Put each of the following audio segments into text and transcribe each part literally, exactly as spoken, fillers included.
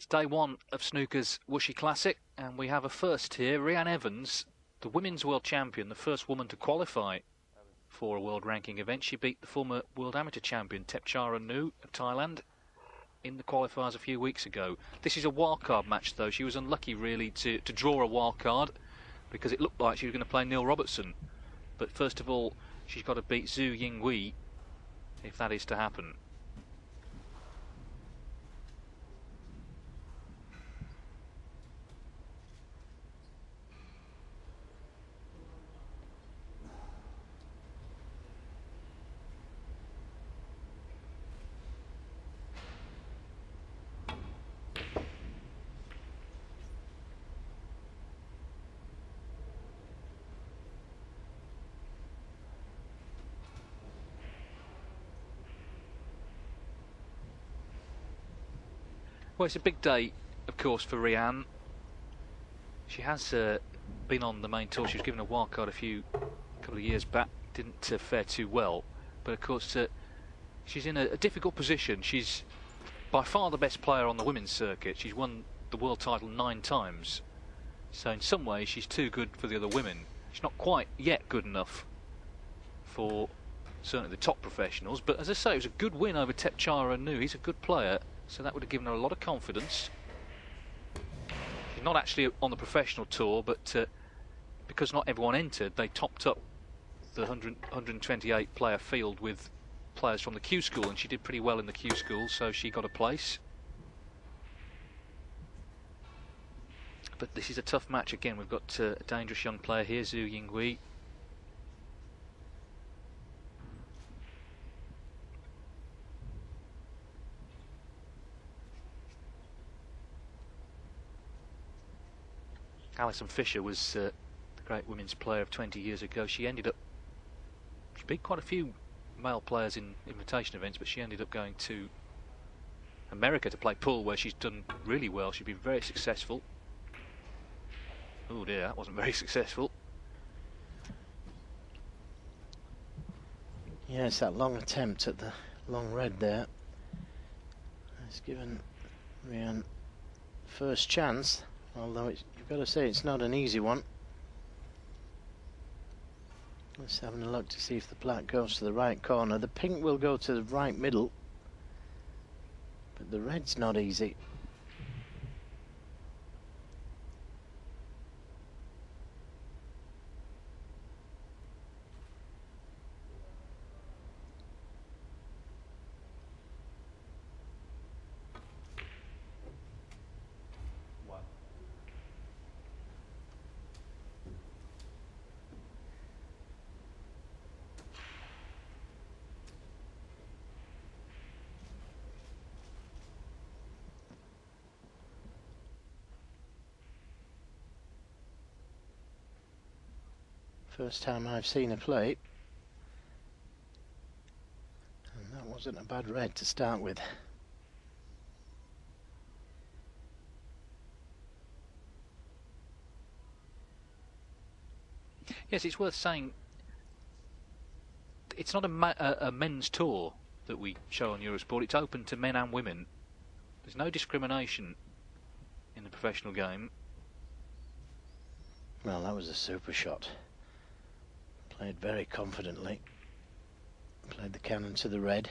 It's day one of snooker's Wuxi Classic, and we have a first here. Rhian Evans, the women's world champion, the first woman to qualify for a world ranking event. She beat the former world amateur champion Thepchara Nu of Thailand in the qualifiers a few weeks ago. This is a wildcard match, though. She was unlucky, really, to, to draw a wildcard because it looked like she was going to play Neil Robertson. But first of all, she's got to beat Zhu Yinghui if that is to happen. Well, it's a big day, of course, for Rhian. She has uh, been on the main tour. She was given a wildcard a few couple of years back. Didn't uh, fare too well, but of course uh, she's in a, a difficult position. She's by far the best player on the women's circuit. She's won the world title nine times, so in some ways she's too good for the other women. She's not quite yet good enough for certainly the top professionals, but as I say, it was a good win over Thepchara Nu. He's a good player, so that would have given her a lot of confidence. She's not actually on the professional tour, but uh, because not everyone entered, they topped up the one hundred, one hundred twenty-eight player field with players from the Q School, and she did pretty well in the Q School, so she got a place. But this is a tough match again. We've got uh, a dangerous young player here, Zhu Yinghui. Alison Fisher was uh, the great women's player of twenty years ago. She ended up, she beat quite a few male players in invitation events, but she ended up going to America to play pool, where she's done really well. She's been very successful. Oh dear, that wasn't very successful. Yes, that long attempt at the long red there has given Rhian first chance, although it's, you've got to say it's not an easy one. Let's have a look to see if the black goes to the right corner. The pink will go to the right middle, but the red's not easy. First time I've seen her play, and that wasn't a bad red to start with. Yes, it's worth saying it's not a, ma a, a men's tour that we show on Eurosport. It's open to men and women. There's no discrimination in the professional game. Well, that was a super shot. Played very confidently. Played the cannon to the red.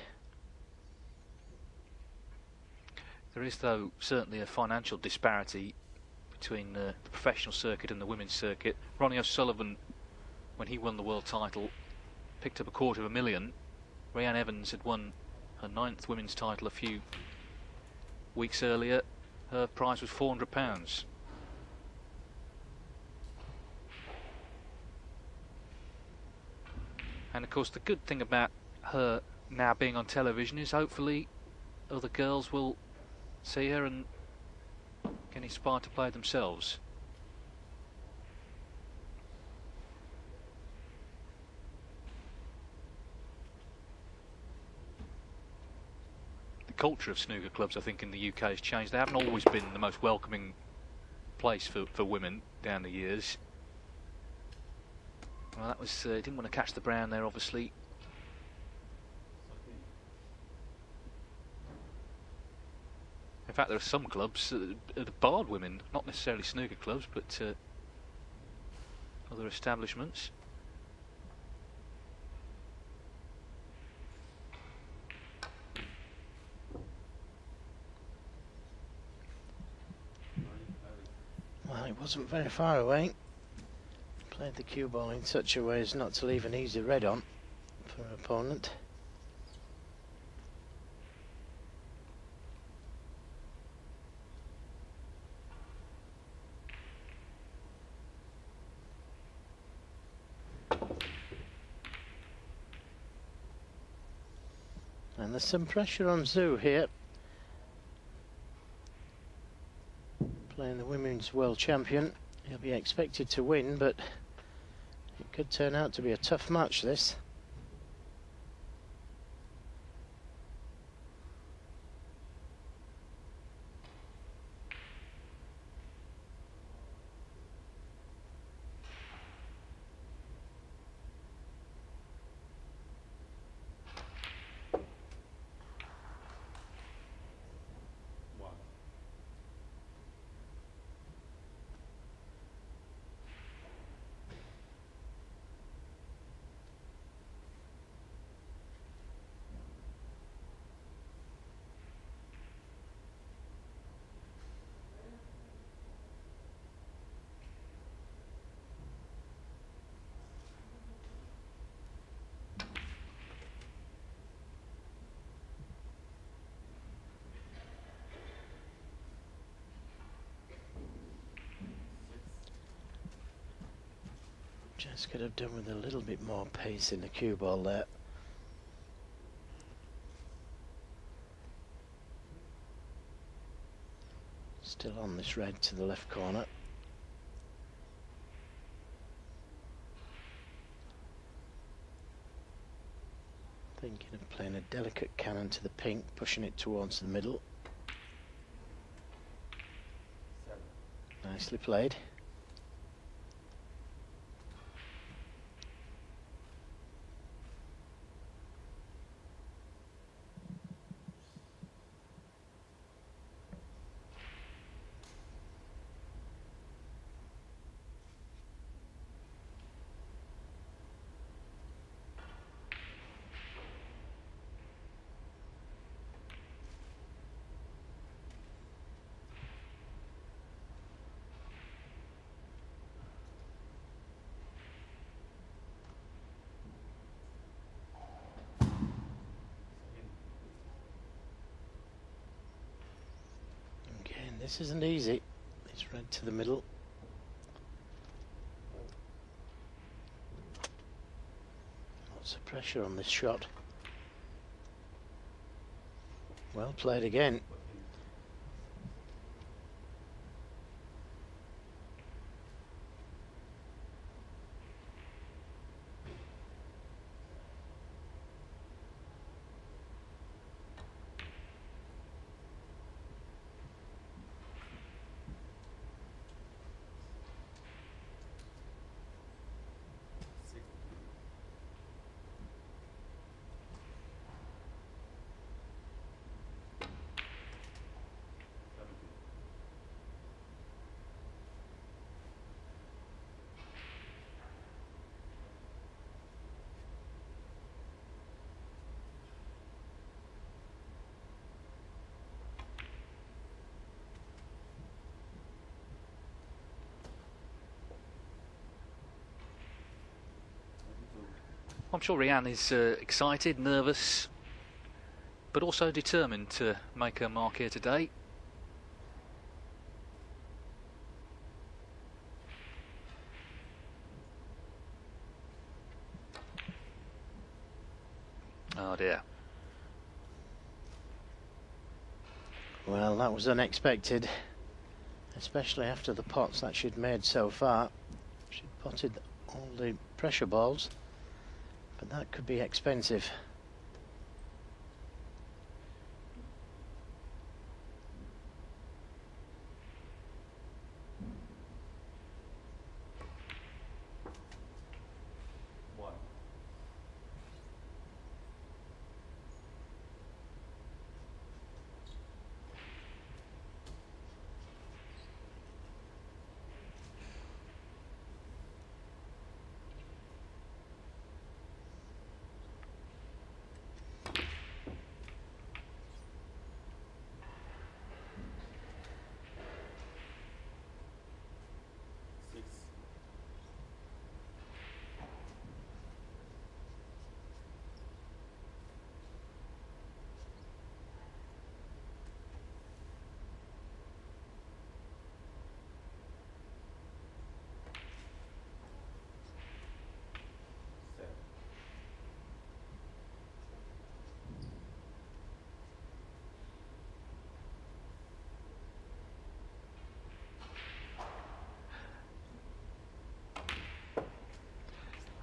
There is, though, certainly a financial disparity between uh, the professional circuit and the women's circuit. Ronnie O'Sullivan, when he won the world title, picked up a quarter of a million. Rhian Evans had won her ninth women's title a few weeks earlier. Her prize was four hundred pounds. And of course, the good thing about her now being on television is hopefully other girls will see her and get inspired to play themselves. The culture of snooker clubs, I think, in the U K has changed. They haven't always been the most welcoming place for, for women down the years. Well, that was, uh, didn't want to catch the brown there, obviously. In fact, there are some clubs that have barred women, not necessarily snooker clubs, but uh, other establishments. Well, it wasn't very far away. Played the cue ball in such a way as not to leave an easy red on for an opponent. And there's some pressure on Zhu here. Playing the Women's World Champion. He'll be expected to win, but it could turn out to be a tough match, this. Just could have done with a little bit more pace in the cue ball there. Still on this red to the left corner. Thinking of playing a delicate cannon to the pink, pushing it towards the middle. Nicely played. This isn't easy. It's red to the middle. Lots of pressure on this shot. Well played again. I'm sure Rianne is uh, excited, nervous, but also determined to make her mark here today. Oh dear. Well, that was unexpected, especially after the pots that she'd made so far. She'd potted all the pressure balls, but that could be expensive.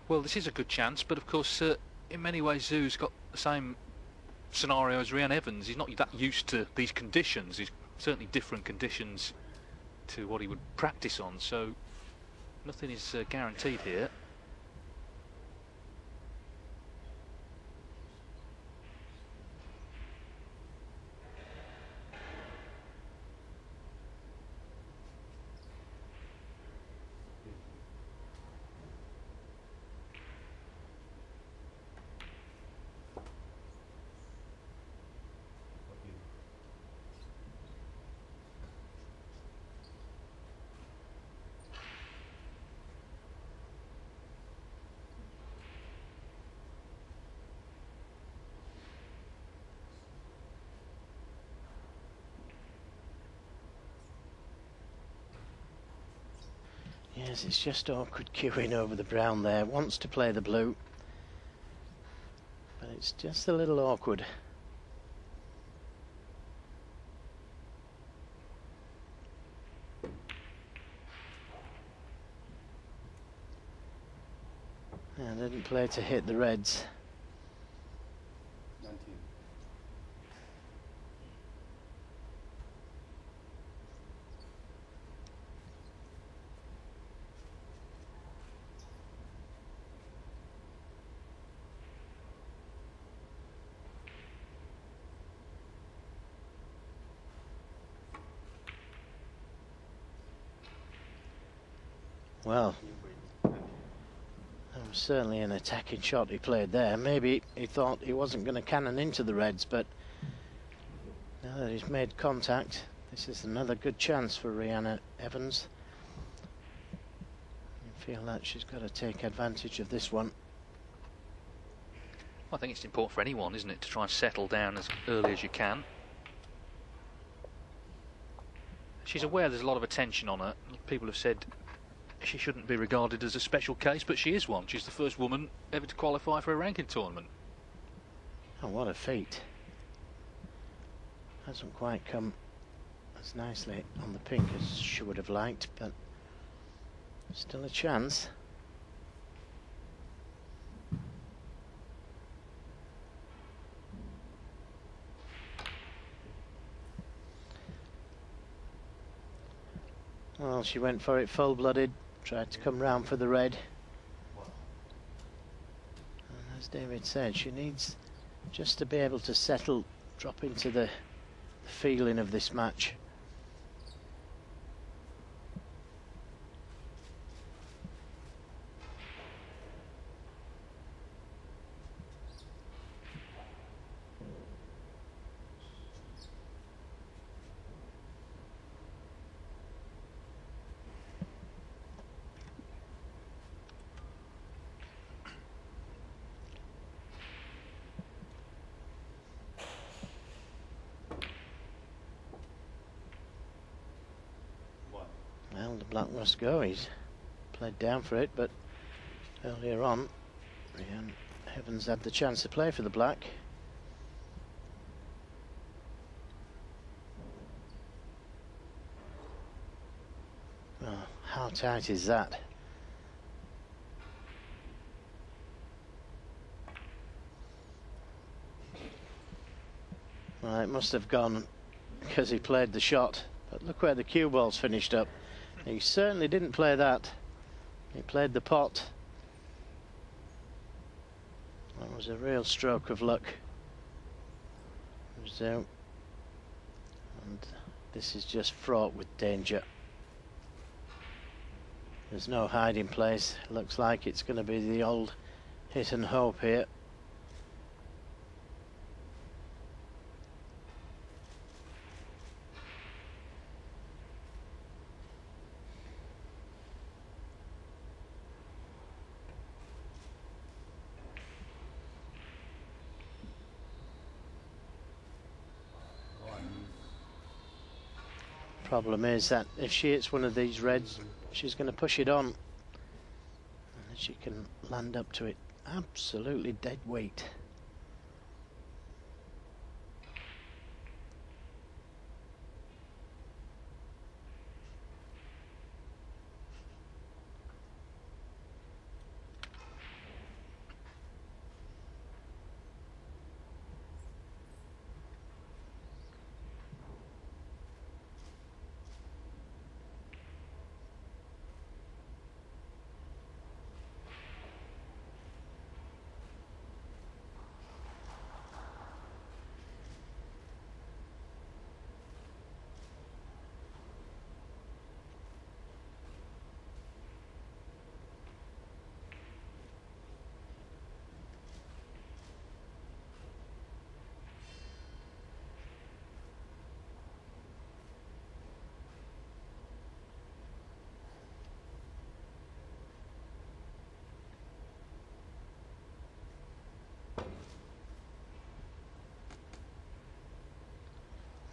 Well, this is a good chance, but of course, uh, in many ways, Zhu's got the same scenario as Rhian Evans. He's not that used to these conditions. He's certainly different conditions to what he would practice on, so nothing is uh, guaranteed here. Yes, it's just awkward queuing over the brown there. Wants to play the blue, but it's just a little awkward. Yeah, didn't play to hit the reds. nineteen. Well, that was certainly an attacking shot he played there. Maybe he thought he wasn't going to cannon into the reds, but now that he's made contact, this is another good chance for Rhian Evans. I feel that she's got to take advantage of this one. I think it's important for anyone, isn't it, to try and settle down as early as you can. She's aware there's a lot of attention on her. People have said she shouldn't be regarded as a special case, but she is one. She's the first woman ever to qualify for a ranking tournament. Oh, what a feat. Hasn't quite come as nicely on the pink as she would have liked, but still a chance. Well, she went for it full-blooded, tried to come round for the red. And as David said, she needs just to be able to settle, drop into the, the feeling of this match. Well, the black must go. He's played down for it, but earlier on, Rhian Evans had the chance to play for the black. Oh, how tight is that? Well, it must have gone because he played the shot, but look where the cue ball's finished up. He certainly didn't play that. He played the pot. That was a real stroke of luck. So, and this is just fraught with danger. There's no hiding place. Looks like it's going to be the old hit and hope here. Problem is that if she hits one of these reds, she's going to push it on, and then she can land up to it absolutely dead weight.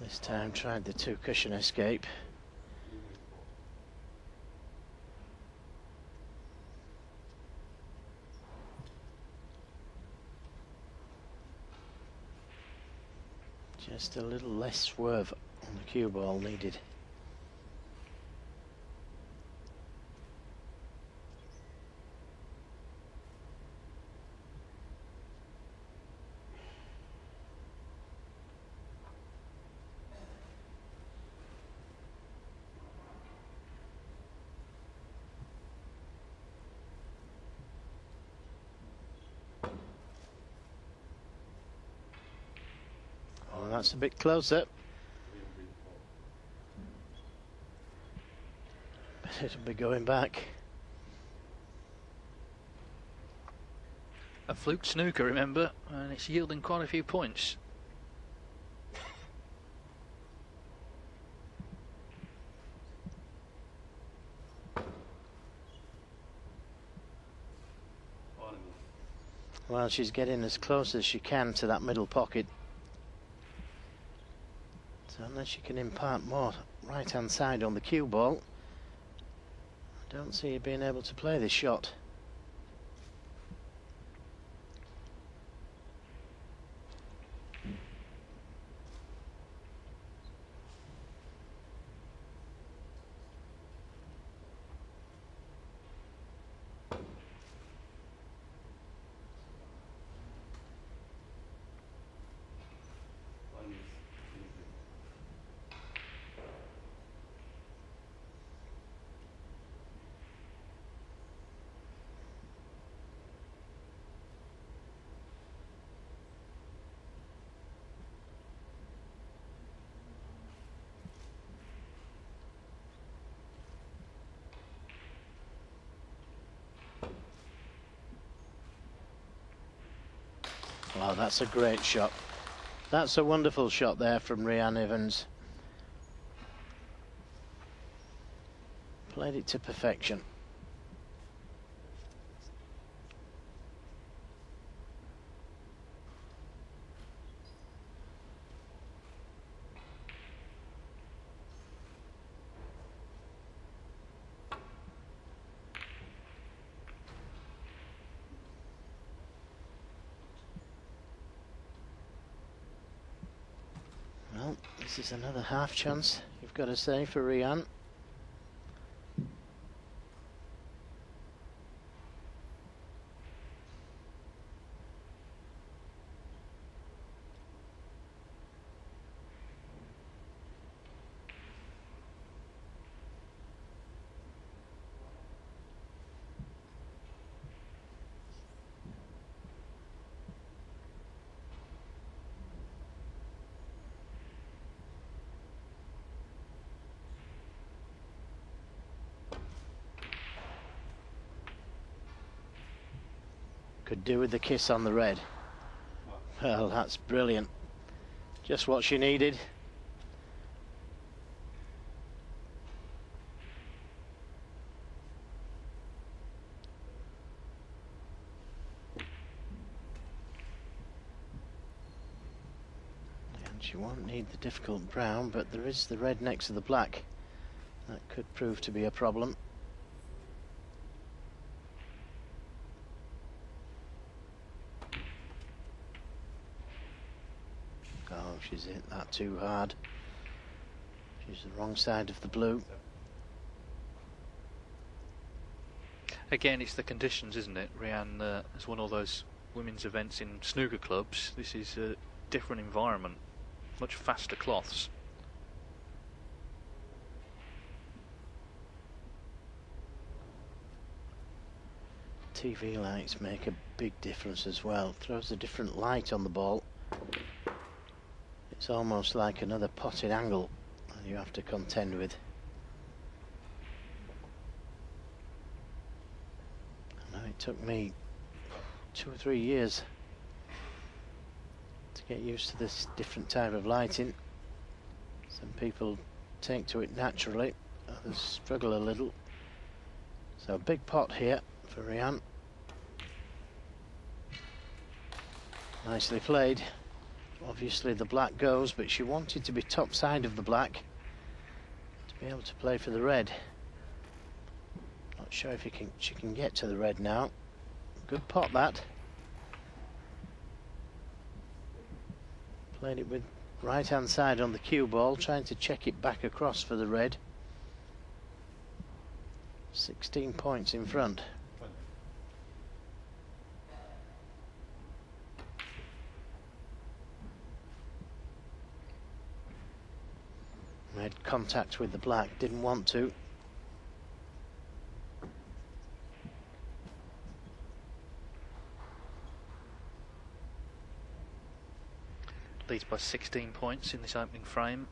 This time tried the two cushion escape. Just a little less swerve on the cue ball needed. That's a bit closer. But it'll be going back. A fluke snooker, remember, and it's yielding quite a few points. Well, she's getting as close as she can to that middle pocket. So unless you can impart more right hand side on the cue ball, I don't see you being able to play this shot. Wow, that's a great shot. That's a wonderful shot there from Rhian Evans. Played it to perfection. Well, this is another half chance, you've got to say, for Rhian. Could do with the kiss on the red. Well, that's brilliant. Just what she needed. And she won't need the difficult brown, but there is the red next to the black. That could prove to be a problem. She's hit that too hard. She's the wrong side of the blue. Again, it's the conditions, isn't it? Rhian uh, has won all those women's events in snooker clubs. This is a different environment, much faster cloths. T V lights make a big difference as well. Throws a different light on the ball. It's almost like another potted angle that you have to contend with. I know it took me two or three years to get used to this different type of lighting. Some people take to it naturally, others struggle a little. So a big pot here for Rhian. Nicely played. Obviously the black goes, but she wanted to be top side of the black to be able to play for the red. Not sure if you can, she can get to the red now. Good pot that. Played it with right hand side on the cue ball, trying to check it back across for the red. sixteen points in front. Made contact with the black, didn't want to. Leads by sixteen points in this opening frame.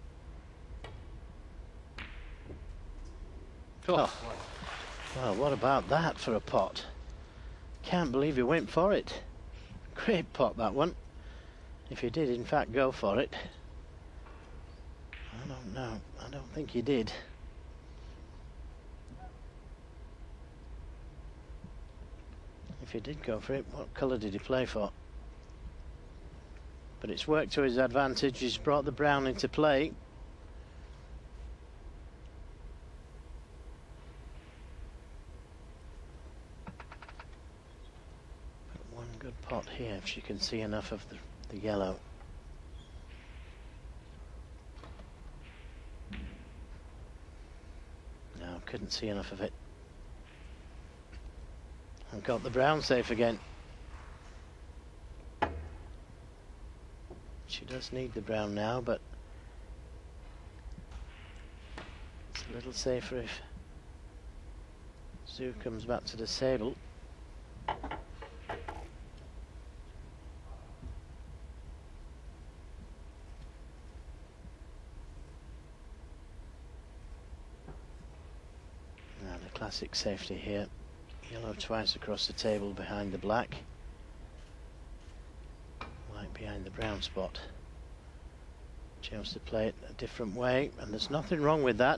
Oh. Oh. Well, what about that for a pot? Can't believe he went for it. Great pot, that one. If he did, in fact, go for it. I don't know. I don't think he did. If he did go for it, what colour did he play for? But it's worked to his advantage. He's brought the brown into play. But one good pot here, if she can see enough of the, the yellow. No, couldn't see enough of it. And got the brown safe again. She does need the brown now, but it's a little safer if Zhu comes back to the table. Now the classic safety here. Yellow twice across the table behind the black. White behind the brown spot. Chose to play it a different way, and there's nothing wrong with that.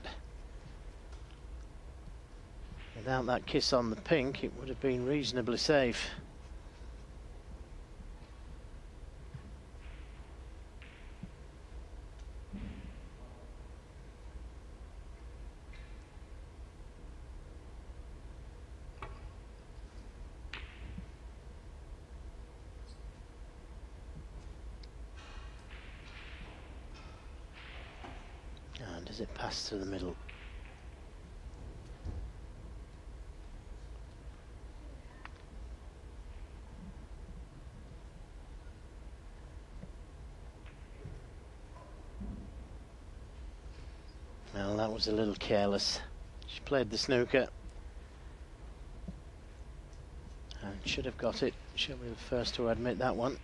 Without that kiss on the pink, it would have been reasonably safe. And does it pass to the middle? Well, that was a little careless. She played the snooker and should have got it. She'll be the first to admit that one.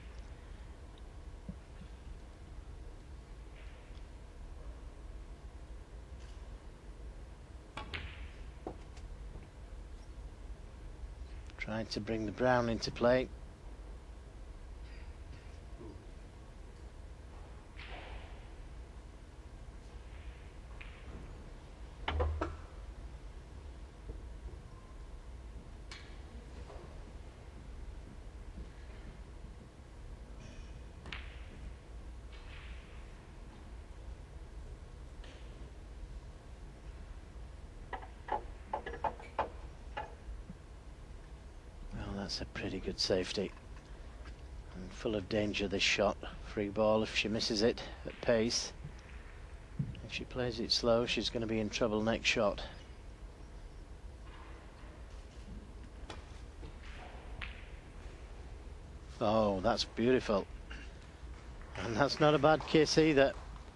Trying to bring the brown into play. That's a pretty good safety. And full of danger, this shot. Free ball if she misses it at pace. If she plays it slow, she's going to be in trouble next shot. Oh, that's beautiful. And that's not a bad kiss either.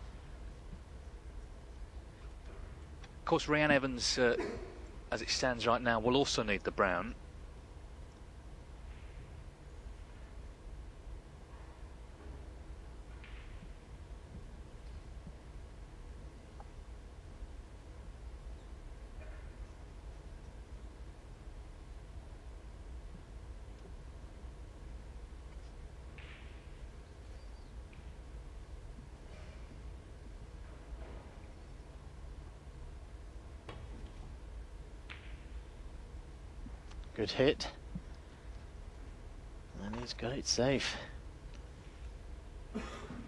Of course, Rhiannon Evans, uh, as it stands right now, will also need the brown. Good hit. And he's got it safe.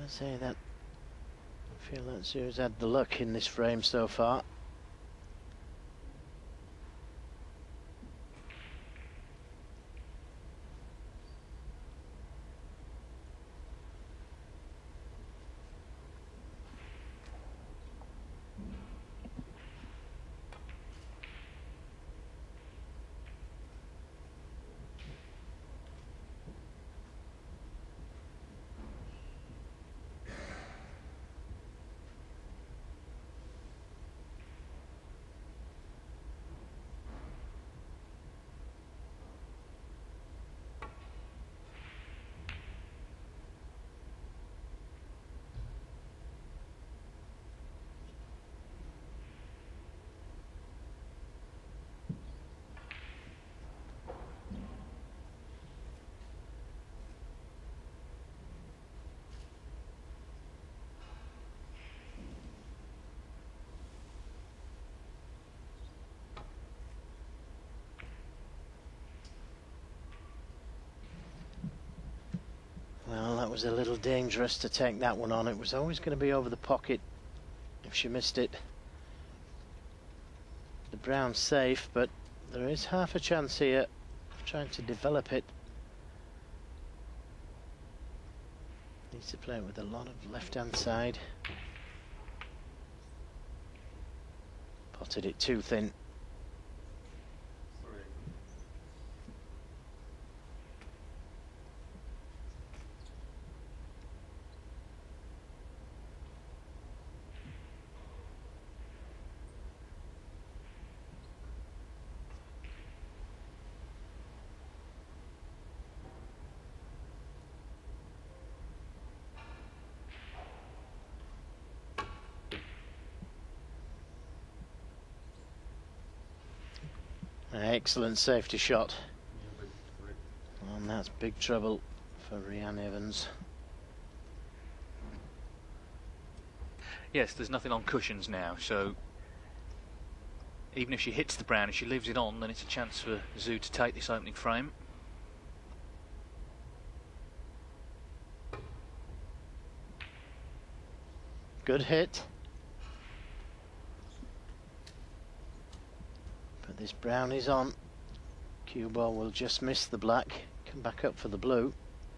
I say that. I feel that Zhu's had the luck in this frame so far. Well, that was a little dangerous to take that one on. It was always going to be over the pocket if she missed it. The brown's safe, but there is half a chance here of trying to develop it. Needs to play it with a lot of left-hand side. Potted it too thin. Excellent safety shot. And that's big trouble for Rhian Evans. Yes, there's nothing on cushions now, so even if she hits the brown, if she leaves it on, then it's a chance for Zhu to take this opening frame. Good hit. But this brown is on. Cue ball will just miss the black, come back up for the blue.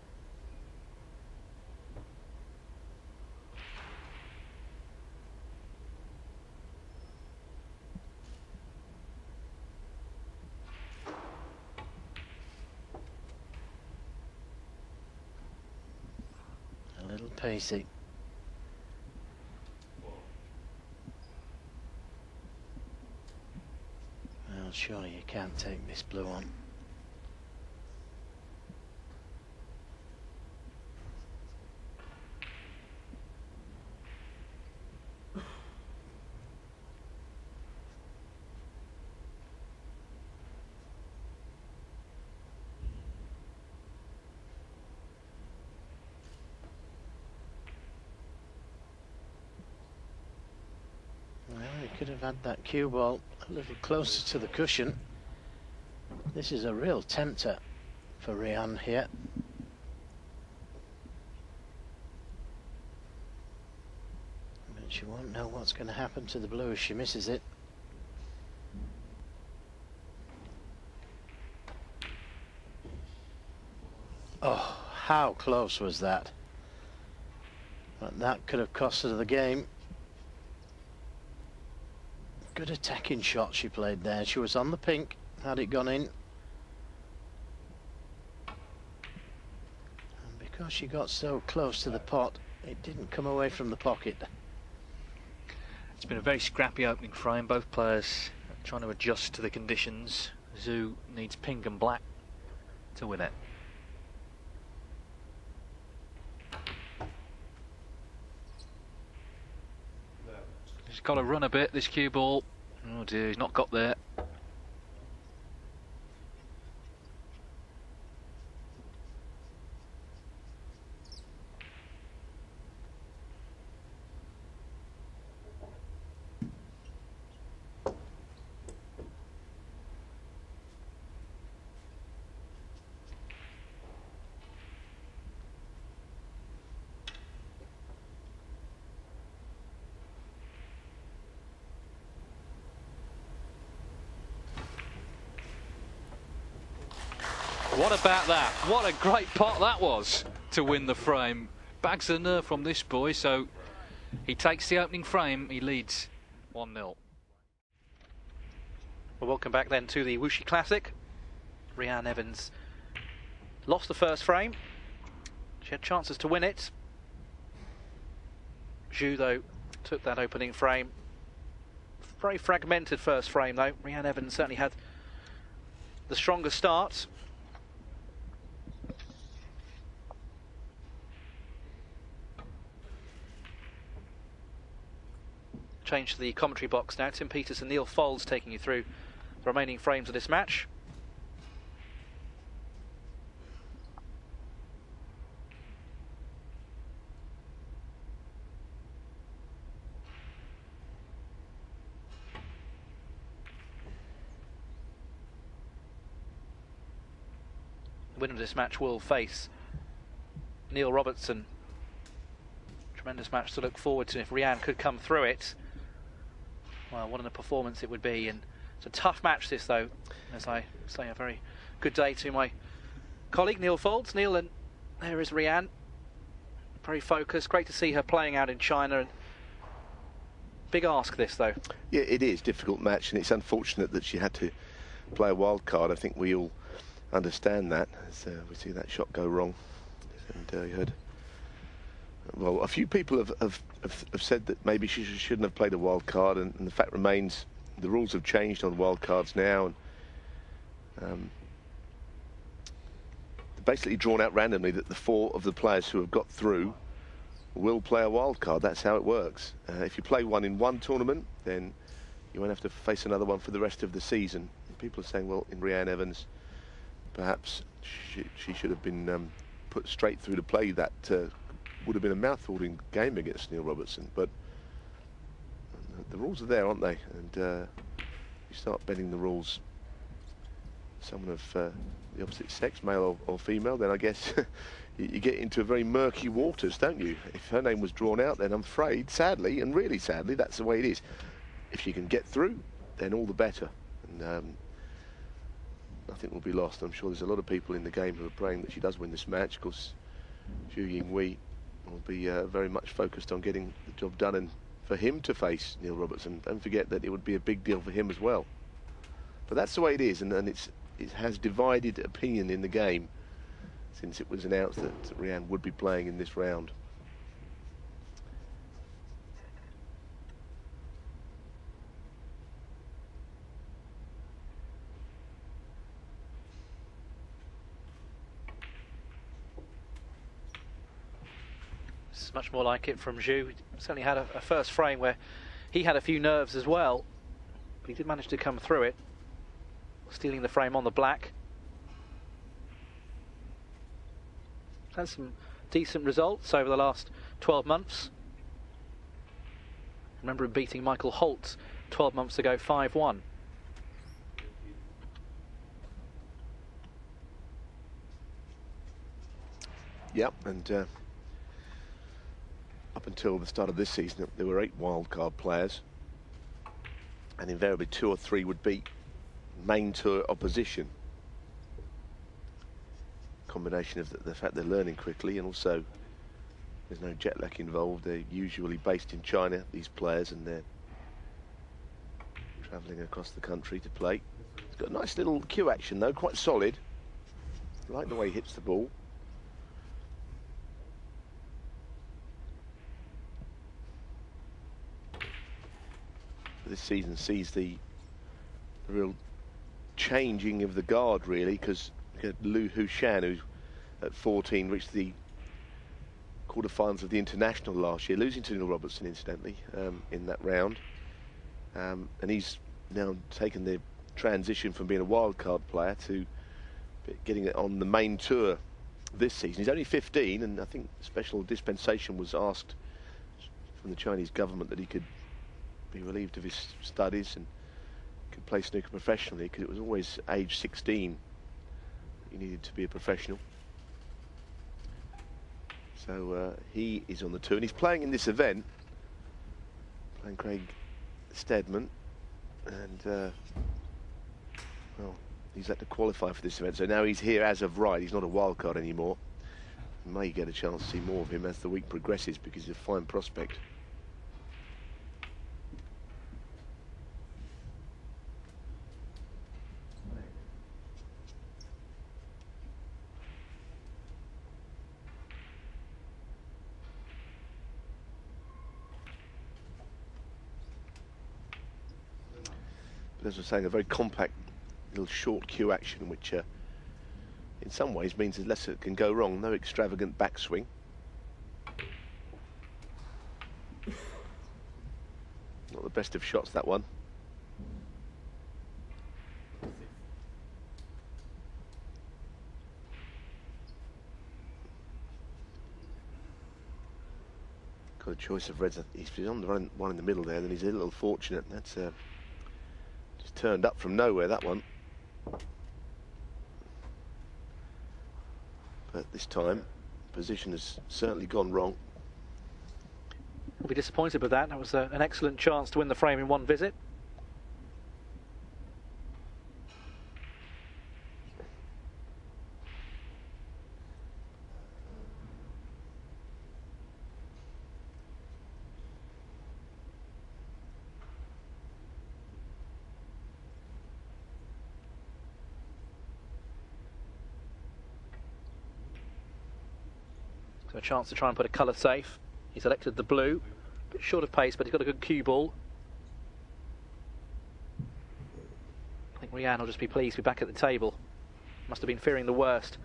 A little pacey. Well, surely you can't take this blue on. Well, you could have had that cue ball a little closer to the cushion. This is a real tempter for Rhian here. But she won't know what's going to happen to the blue if she misses it. Oh, how close was that? But that could have cost her the game. Good attacking shot she played there. She was on the pink, had it gone in. And because she got so close to the pot, it didn't come away from the pocket. It's been a very scrappy opening frame. Both players trying to adjust to the conditions. Zhu needs pink and black to win it. He's got to run a bit, this cue ball. Oh dear, he's not got there. What about that? What a great pot that was to win the frame. Bags the nerve from this boy, so he takes the opening frame, he leads one nil. Well, welcome back then to the Wuxi Classic. Rhian Evans lost the first frame. She had chances to win it. Zhu, though, took that opening frame. Very fragmented first frame, though. Rhian Evans certainly had the stronger start. Change to the commentary box now. Tim Peters and Neil Foulds taking you through the remaining frames of this match. The winner of this match will face Neil Robertson. Tremendous match to look forward to if Rhian could come through it. Well, what a performance it would be, and it's a tough match this, though. As I say, a very good day to my colleague Neil Foulds. Neil, and there is Rhian, very focused. Great to see her playing out in China. And big ask this, though. Yeah, it is a difficult match, and it's unfortunate that she had to play a wild card. I think we all understand that as uh, we see that shot go wrong. And uh, you heard, well, a few people have, have, have, have said that maybe she shouldn't have played a wild card, and, and the fact remains the rules have changed on wild cards now, and um, they're basically drawn out randomly that the four of the players who have got through will play a wild card. That's how it works. Uh, if you play one in one tournament, then you won't have to face another one for the rest of the season. And people are saying, well, in Rhian Evans, perhaps she, she should have been um, put straight through to play that. Uh, would have been a mouth-watering game against Neil Robertson, but the rules are there, aren't they? And uh, you start bending the rules, someone of uh, the opposite sex, male or, or female, then I guess you, you get into very murky waters, don't you? If her name was drawn out, then I'm afraid, sadly, and really sadly, that's the way it is. If she can get through, then all the better. And um, nothing will be lost. I'm sure there's a lot of people in the game who are praying that she does win this match, because Zhu Yingwei will be uh, very much focused on getting the job done, and for him to face Neil Robertson, don't forget that it would be a big deal for him as well. But that's the way it is, and, and it's, it has divided opinion in the game since it was announced that Rhian would be playing in this round. It's much more like it from Zhu. He certainly had a, a first frame where he had a few nerves as well, but he did manage to come through it, stealing the frame on the black. Had some decent results over the last twelve months. Remember him beating Michael Holt twelve months ago, five one. Yep, and uh, up until the start of this season, there were eight wildcard players, and invariably two or three would beat main tour opposition. Combination of the, the fact they're learning quickly, and also there's no jet lag involved. They're usually based in China, these players, and they're travelling across the country to play. It's got a nice little cue action though, quite solid. I like the way he hits the ball. This season sees the, the real changing of the guard, really, because Liu Hushan, who at fourteen reached the quarterfinals of the international last year, losing to Neil Robertson, incidentally, um, in that round. Um, and he's now taken the transition from being a wildcard player to getting it on the main tour this season. He's only fifteen, and I think special dispensation was asked from the Chinese government that he could be relieved of his studies and could play snooker professionally, because it was always age sixteen he needed to be a professional. So uh, he is on the tour, and he's playing in this event, playing Craig Steadman, and uh, well, He's had to qualify for this event, so now he's here as of right. He's not a wild card anymore. You may get a chance to see more of him as the week progresses because he's a fine prospect. But as I was saying, a very compact little short cue action, which uh, in some ways means there's less that can go wrong. No extravagant backswing. Not the best of shots, that one. Got a choice of reds. He's on the run, one in the middle there, then he's a little fortunate. That's uh, just turned up from nowhere, that one. But this time, position has certainly gone wrong. We'll be disappointed with that. That was uh, an excellent chance to win the frame in one visit. So a chance to try and put a colour safe. He's elected the blue. A bit short of pace, but he's got a good cue ball. I think Rianne will just be pleased to be back at the table. Must have been fearing the worst.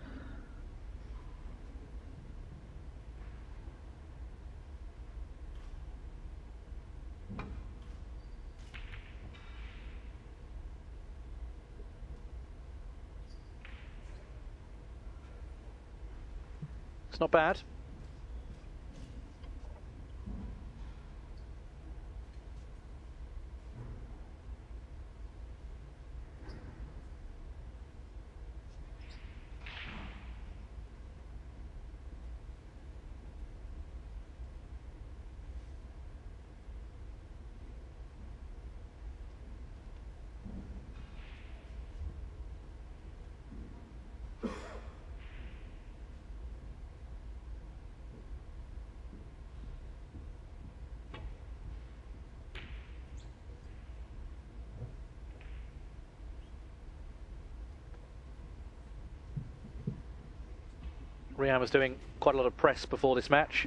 It's not bad. Rianne was doing quite a lot of press before this match.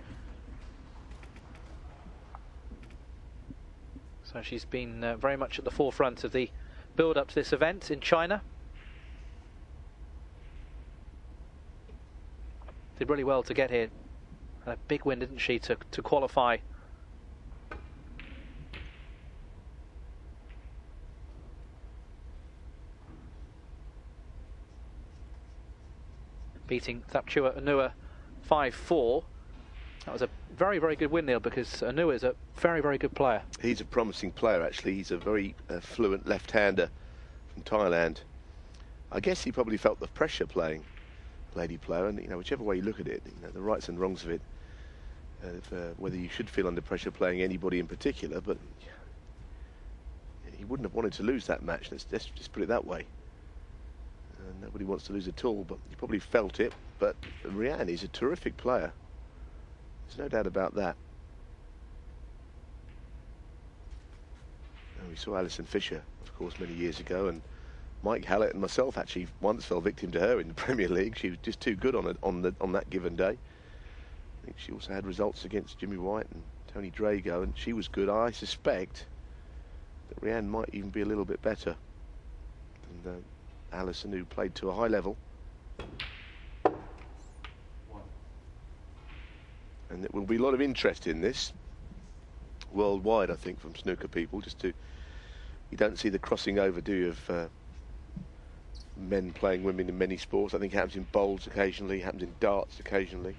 So she's been uh, very much at the forefront of the build-up to this event in China. Did really well to get here. Had a big win, didn't she, to, to qualify. Beating Thapchua Anua five four. That was a very, very good win, Neil, because Anua is a very, very good player. He's a promising player, actually. He's a very uh, fluent left-hander from Thailand. I guess he probably felt the pressure playing lady player, and you know, whichever way you look at it, you know, the rights and wrongs of it, uh, if, uh, whether you should feel under pressure playing anybody in particular, but he wouldn't have wanted to lose that match. Let's, let's just put it that way. Uh, nobody wants to lose at all, but he probably felt it. But Rianne is a terrific player. There's no doubt about that. And we saw Alison Fisher, of course, many years ago, and Mike Hallett and myself actually once fell victim to her in the Premier League. She was just too good on it on the on that given day. I think she also had results against Jimmy White and Tony Drago, and she was good. I suspect that Rianne might even be a little bit better than uh, Alison, who played to a high level. And there will be a lot of interest in this worldwide, I think, from snooker people. Just to, you don't see the crossing over, do you, of uh, men playing women in many sports. I think it happens in bowls occasionally, happens in darts occasionally.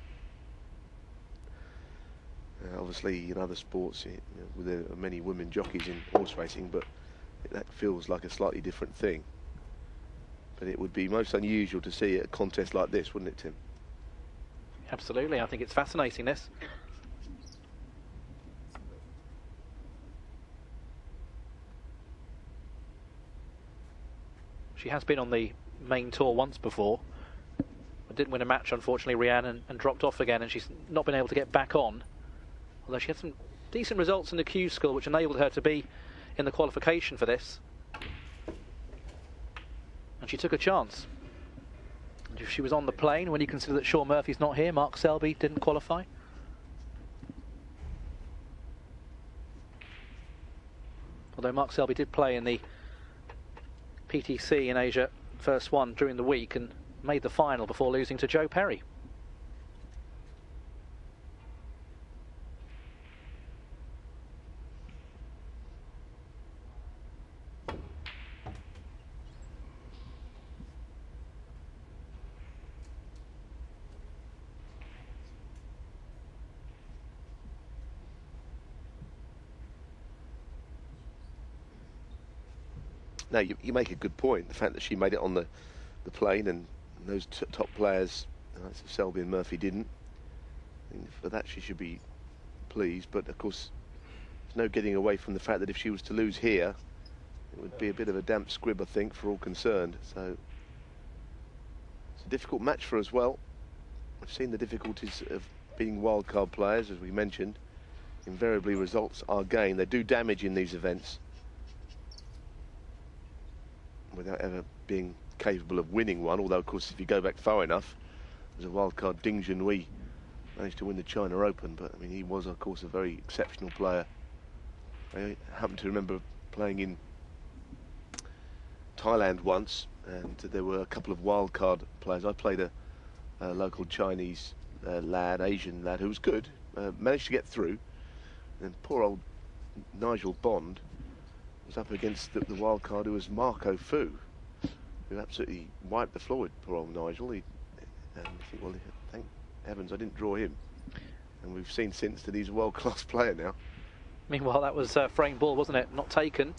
Uh, obviously, in other sports, you know, there are many women jockeys in horse racing, but that feels like a slightly different thing. But it would be most unusual to see a contest like this, wouldn't it, Tim? Absolutely, I think it's fascinating, this. She has been on the main tour once before, but didn't win a match, unfortunately, Rianne, and, and dropped off again, and she's not been able to get back on. Although she had some decent results in the Q School, which enabled her to be in the qualification for this. And she took a chance. And if she was on the plane, when you consider that Shaun Murphy's not here, Mark Selby didn't qualify. Although Mark Selby did play in the P T C in Asia First One during the week and made the final before losing to Joe Perry. No, you, you make a good point. The fact that she made it on the, the plane and, and those t top players, uh, Selby and Murphy, didn't. I mean, for that she should be pleased. But of course, there's no getting away from the fact that if she was to lose here, it would be a bit of a damp squib, I think, for all concerned. So it's a difficult match for her as well. We've seen the difficulties of being wildcard players, as we mentioned. Invariably, results are gained. They do damage in these events, without ever being capable of winning one. Although, of course, if you go back far enough, as a wildcard, Ding Junhui managed to win the China Open. But I mean, he was, of course, a very exceptional player. I happen to remember playing in Thailand once, and there were a couple of wildcard players. I played a, a local Chinese uh, lad, Asian lad, who was good, uh, managed to get through. And poor old Nigel Bond was up against the, the wild card, who was Marco Fu, who absolutely wiped the floor with poor old Nigel. He, and I think, well, thank heavens I didn't draw him. And we've seen since that he's a world-class player now. Meanwhile, that was a frame ball, wasn't it? Not taken.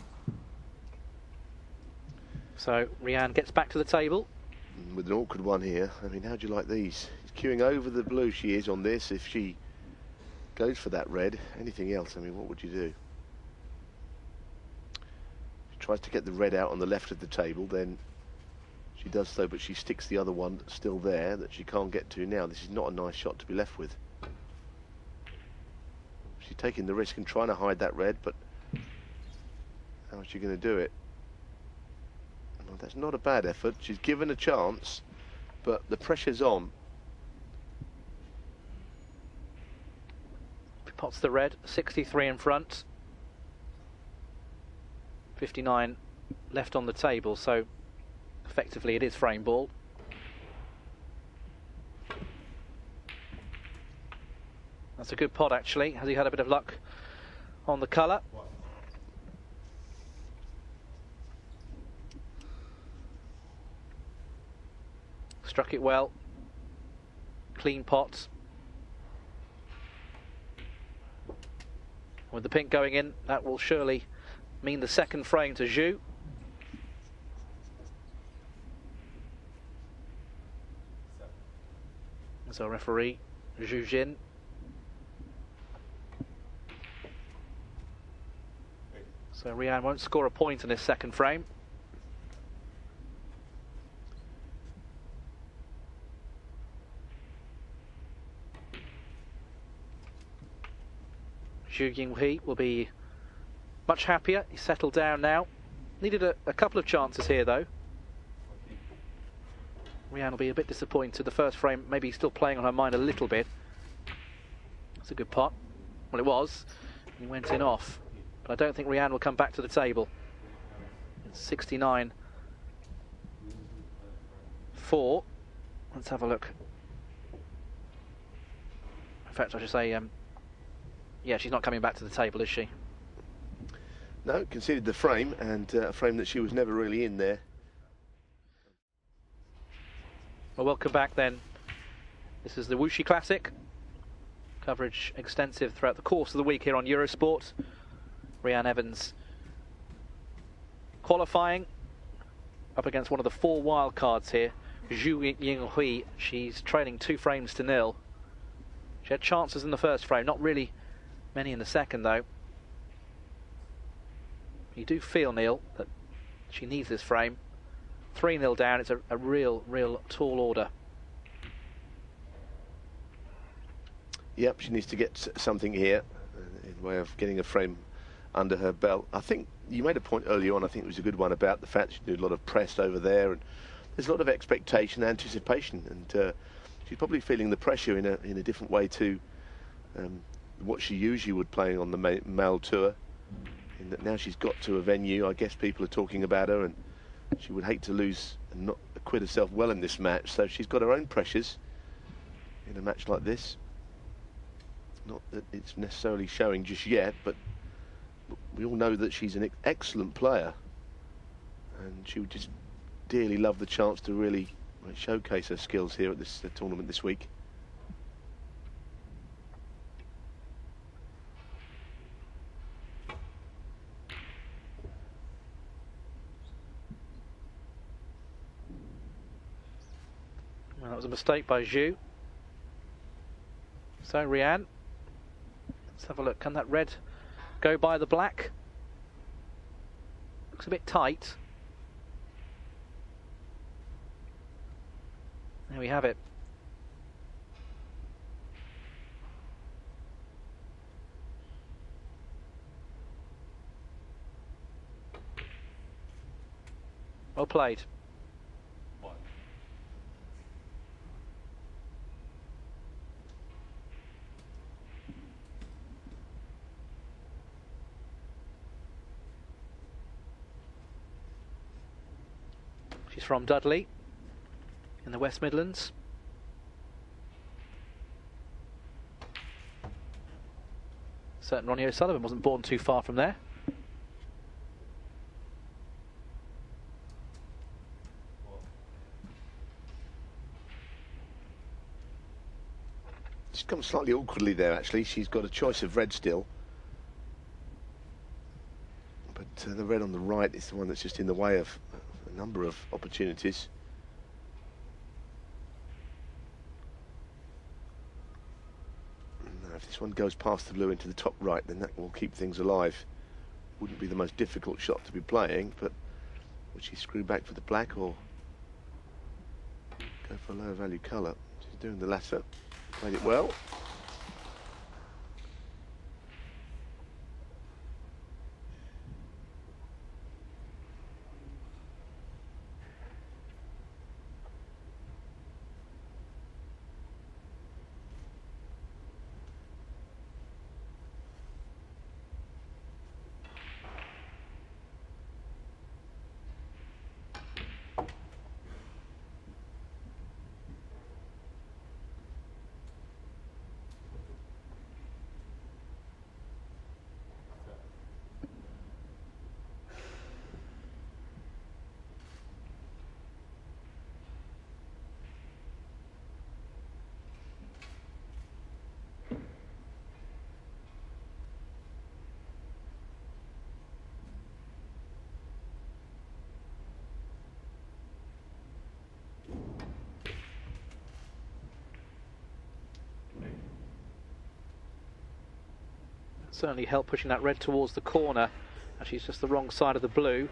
So Rianne gets back to the table. With an awkward one here. I mean, how do you like these? She's queuing over the blue, she is, on this. If she goes for that red, anything else, I mean, what would you do? Tries to get the red out on the left of the table, then she does so, but she sticks the other one still there that she can't get to now. This is not a nice shot to be left with. She's taking the risk and trying to hide that red, but how is she going to do it? Well, that's not a bad effort. She's given a chance, but the pressure's on. Pots the red, sixty-three in front. fifty-nine left on the table, so effectively it is frame ball. That's a good pot, actually. Has he had a bit of luck on the colour? Struck it well. Clean pot. With the pink going in, that will surely mean the second frame to Zhu. As our referee, Zhu Jin. So Rianne won't score a point in this second frame. Zhu Yinghui will be much happier. He's settled down now. Needed a, a couple of chances here, though. Rianne will be a bit disappointed. The first frame maybe still playing on her mind a little bit. That's a good pot. Well, it was. He went in off. But I don't think Rianne will come back to the table. It's sixty-nine four. Let's have a look. In fact, I should say, um, yeah, she's not coming back to the table, is she? No, conceded the frame, and uh, a frame that she was never really in there. Well, welcome back then. This is the Wuxi Classic. Coverage extensive throughout the course of the week here on Eurosport. Rianne Evans qualifying up against one of the four wild cards here, Zhu Yinghui. She's trailing two frames to nil. She had chances in the first frame, not really many in the second, though. You do feel, Neil, that she needs this frame. three nil down. It's a, a real, real tall order. Yep, she needs to get something here uh, in way of getting a frame under her belt. I think you made a point earlier on, I think it was a good one, about the fact she did a lot of press over there, and there's a lot of expectation, anticipation, and uh, she's probably feeling the pressure in a in a different way to um, what she usually would playing on the ma male tour. In that now she's got to a venue, I guess people are talking about her, and she would hate to lose and not acquit herself well in this match. So she's got her own pressures in a match like this. Not that it's necessarily showing just yet, but we all know that she's an excellent player, and she would just dearly love the chance to really like, showcase her skills here at this uh, tournament this week. Well, that was a mistake by Zhu. So Rian, let's have a look. Can that red go by the black? Looks a bit tight. There we have it. Well played. She's from Dudley in the West Midlands. Certain Ronnie O'Sullivan wasn't born too far from there. She's come slightly awkwardly there, actually. She's got a choice of red still, but uh, the red on the right is the one that's just in the way of a number of opportunities. Now, if this one goes past the blue into the top right, then that will keep things alive. Wouldn't be the most difficult shot to be playing, but would she screw back for the black or go for a lower value colour? She's doing the latter. Played it well. Certainly helped pushing that red towards the corner. Actually, it's just the wrong side of the blue.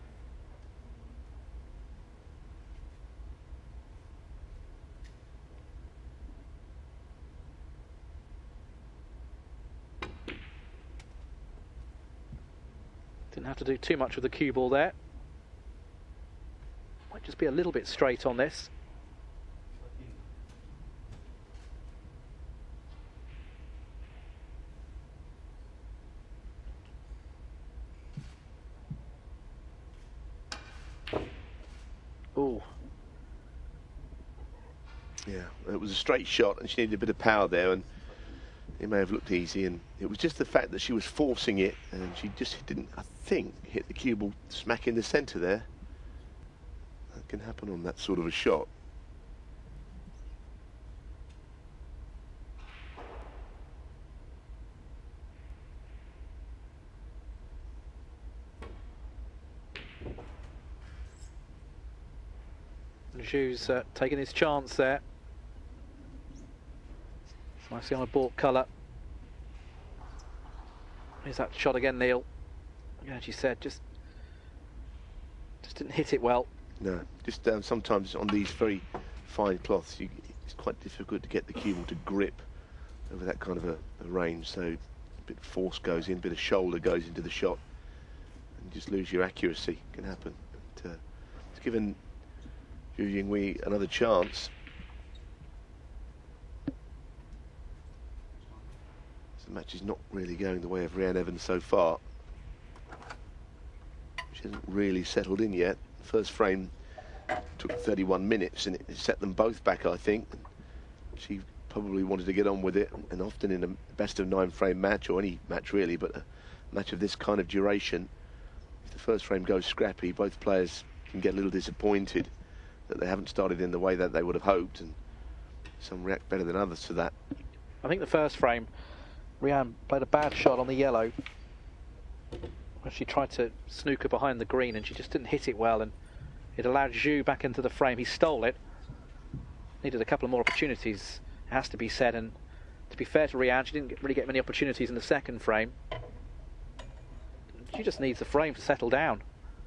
Didn't have to do too much with the cue ball there. Might just be a little bit straight on this. Ooh. Yeah, it was a straight shot and she needed a bit of power there, and it may have looked easy, and it was just the fact that she was forcing it and she just didn't, I think, hit the cue ball smack in the centre there. That can happen on that sort of a shot. Zhu's uh, taking his chance there. It's nicely on a baulk colour. Here's that shot again, Neil. Yeah, as you said, just just didn't hit it well. No, just um, sometimes on these very fine cloths, you, it's quite difficult to get the cue ball to grip over that kind of a, a range. So a bit of force goes in, a bit of shoulder goes into the shot, and you just lose your accuracy. Can happen. But, uh, it's given Zhu Yingwei another chance. So the match is not really going the way of Rhian Evans so far. She hasn't really settled in yet. First frame took thirty-one minutes and it set them both back, I think. She probably wanted to get on with it, and often in a best of nine frame match, or any match really, but a match of this kind of duration, if the first frame goes scrappy, both players can get a little disappointed that they haven't started in the way that they would have hoped, and some react better than others to that. I think the first frame, Rhian played a bad shot on the yellow. She tried to snooker behind the green and she just didn't hit it well, and it allowed Zhu back into the frame. He stole it. Needed a couple of more opportunities, it has to be said, and to be fair to Rhian, she didn't get, really get many opportunities in the second frame. She just needs the frame to settle down.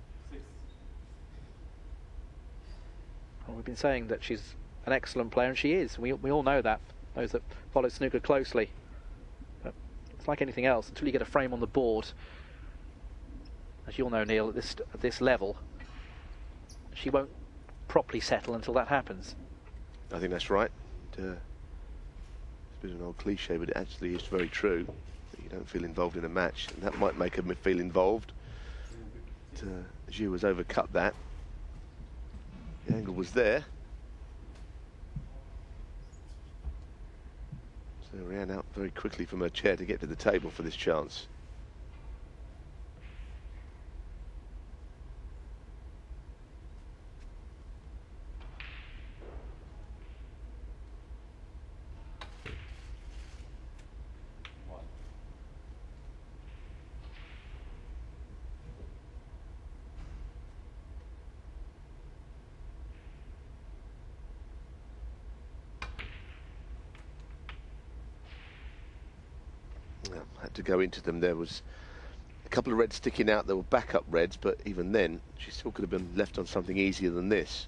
Well, we've been saying that she's an excellent player, and she is. We, we all know that, those that follow snooker closely. But it's like anything else, until you get a frame on the board, as you all know, Neil, at this, at this level, she won't properly settle until that happens. I think that's right. And, uh, it's a bit of an old cliche, but it actually is very true. That you don't feel involved in a match, and that might make them feel involved. But, uh, Zhu has overcut that. The angle was there. So Rhian out very quickly from her chair to get to the table for this chance. Had to go into them. There was a couple of reds sticking out. There were backup reds, but even then, she still could have been left on something easier than this.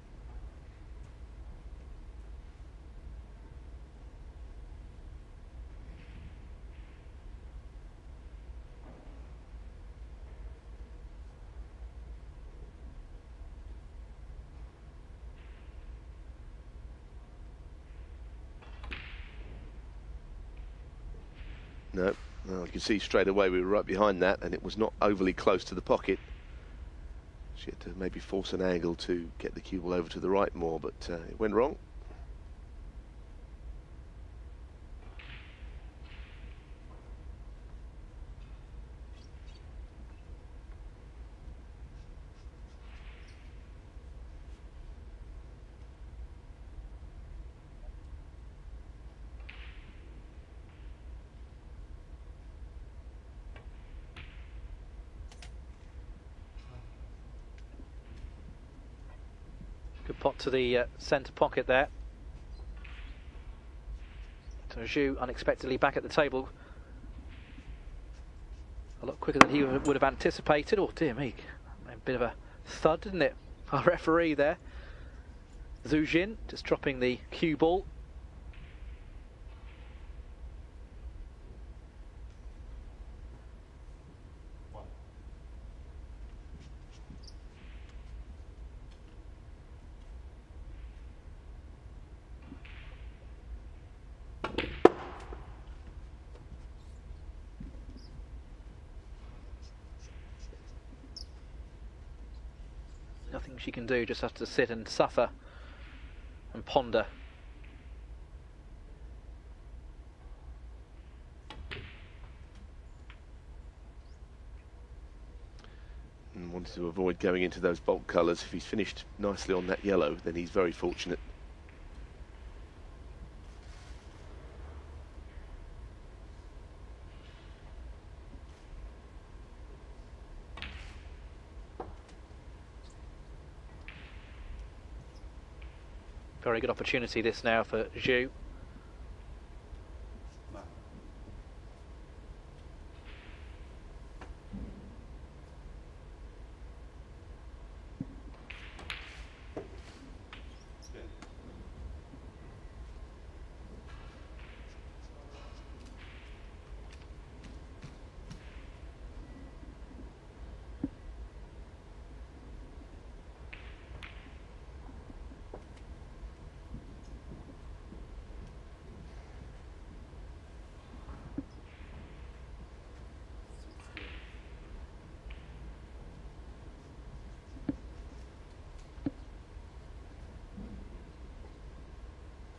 No, well, you can see straight away we were right behind that, and it was not overly close to the pocket. She had to maybe force an angle to get the cue ball over to the right more, but uh, it went wrong. Good pot to the uh, centre pocket there. So Zhu unexpectedly back at the table. A lot quicker than he would have anticipated. Oh dear me, a bit of a thud, didn't it? Our referee there, Zhu Jin, just dropping the cue ball. Nothing she can do, just has to sit and suffer and ponder. And wanted to avoid going into those bulk colours. If he's finished nicely on that yellow, then he's very fortunate. Very good opportunity this now for Zhu.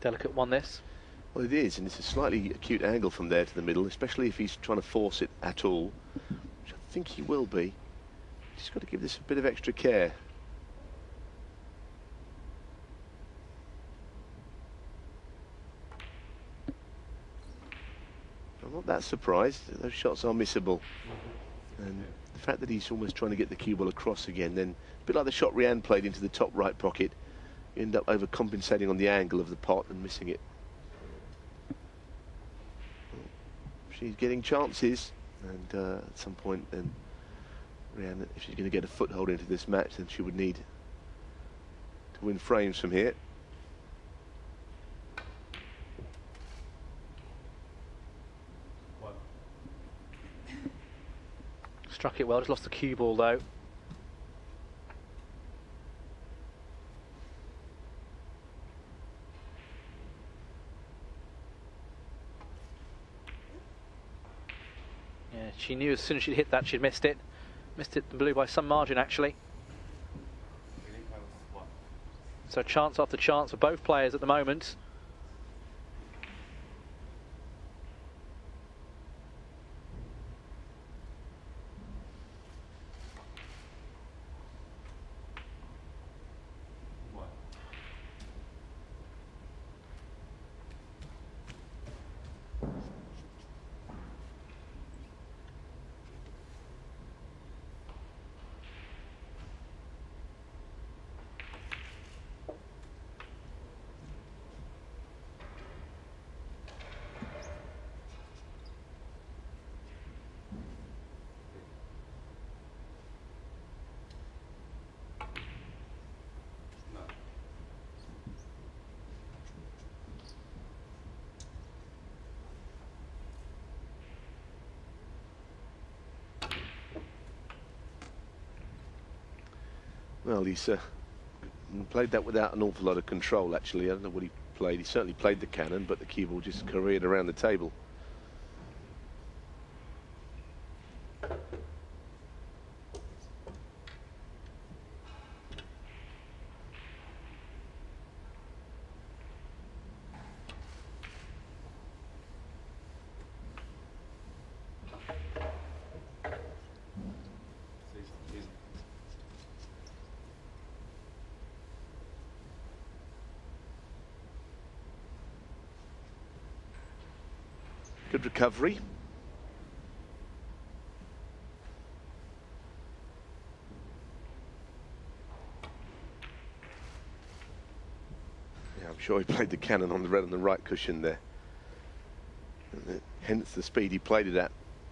Delicate one, this. Well, it is, and it's a slightly acute angle from there to the middle, especially if he's trying to force it at all, which I think he will be. Just got to give this a bit of extra care. I'm not that surprised. Those shots are missable. And the fact that he's almost trying to get the cue ball across again, then a bit like the shot Rianne played into the top right pocket, you end up overcompensating on the angle of the pot and missing it. She's getting chances, and uh, at some point then Rianne, if she's going to get a foothold into this match, then she would need to win frames from here. Struck it well, just lost the cue ball though. Yeah, she knew as soon as she'd hit that she'd missed it. Missed it and blew by some margin actually. So chance after chance for both players at the moment. Well, he's uh, played that without an awful lot of control, actually. I don't know what he played. He certainly played the cannon, but the cue ball just careered around the table. Good recovery. Yeah, I'm sure he played the cannon on the red on the right cushion there. And hence the speed he played it at.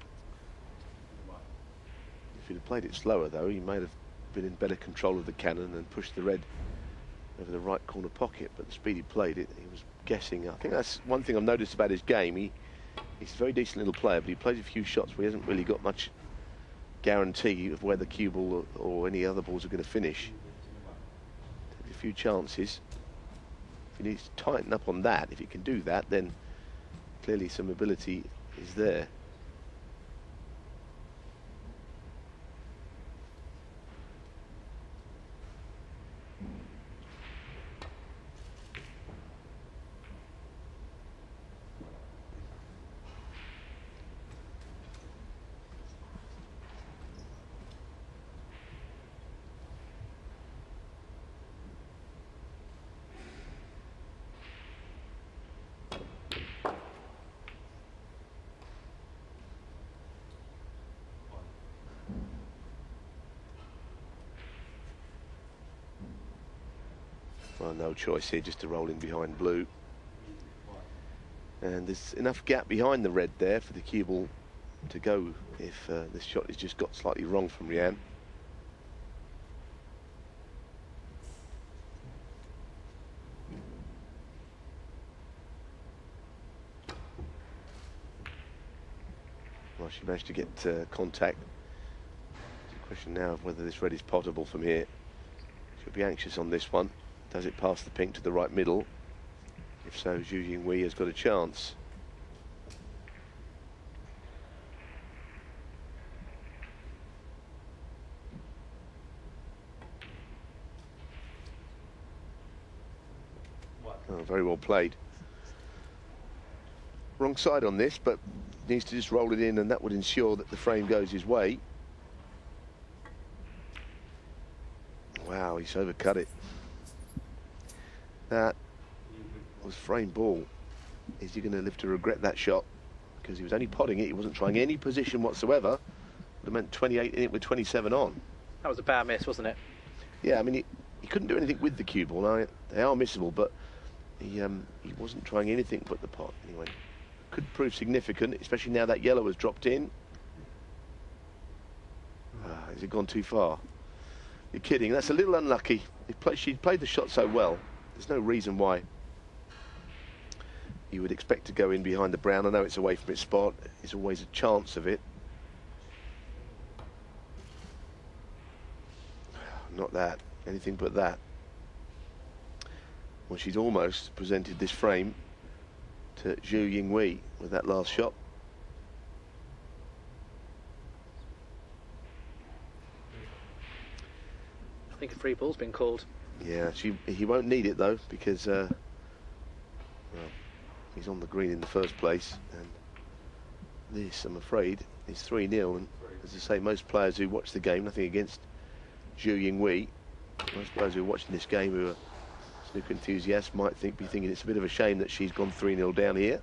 If he'd have played it slower though, he might have been in better control of the cannon and pushed the red over the right corner pocket, but the speed he played it, he was guessing. I think that's one thing I've noticed about his game. He He's a very decent little player, but he plays a few shots where he hasn't really got much guarantee of where the cue ball or, or any other balls are going to finish. Takes a few chances. If he needs to tighten up on that, if he can do that, then clearly some ability is there. Well, no choice here, just to roll in behind blue. And there's enough gap behind the red there for the cue ball to go if uh, this shot has just got slightly wrong from Rianne. Well, she managed to get uh, contact. It's a question now of whether this red is potable from here. She'll be anxious on this one. Does it pass the pink to the right middle? If so, Zhu Yingwei has got a chance. Oh, very well played. Wrong side on this, but needs to just roll it in, and that would ensure that the frame goes his way. Wow, he's overcut it. That was frame ball. Is he going to live to regret that shot? Because he was only potting it, he wasn't trying any position whatsoever. Would have meant twenty-eight in it with twenty-seven on. That was a bad miss, wasn't it? Yeah, I mean, he, he couldn't do anything with the cue ball. Now, they are missable, but he, um, he wasn't trying anything but the pot. Anyway, could prove significant, especially now that yellow has dropped in. Ah, has it gone too far? You're kidding, that's a little unlucky. He play, she played the shot so well, there's no reason why you would expect to go in behind the brown. I know it's away from its spot, there's always a chance of it. Not that, anything but that. Well, she's almost presented this frame to Zhu Yinghui with that last shot. I think a free ball's been called. Yeah, she, he won't need it though, because uh, well, he's on the green in the first place, and this, I'm afraid, is three nil. And as I say, most players who watch the game, nothing against Zhu Yinghui, most players who are watching this game who are snooker enthusiasts might think be thinking it's a bit of a shame that she's gone three nil down here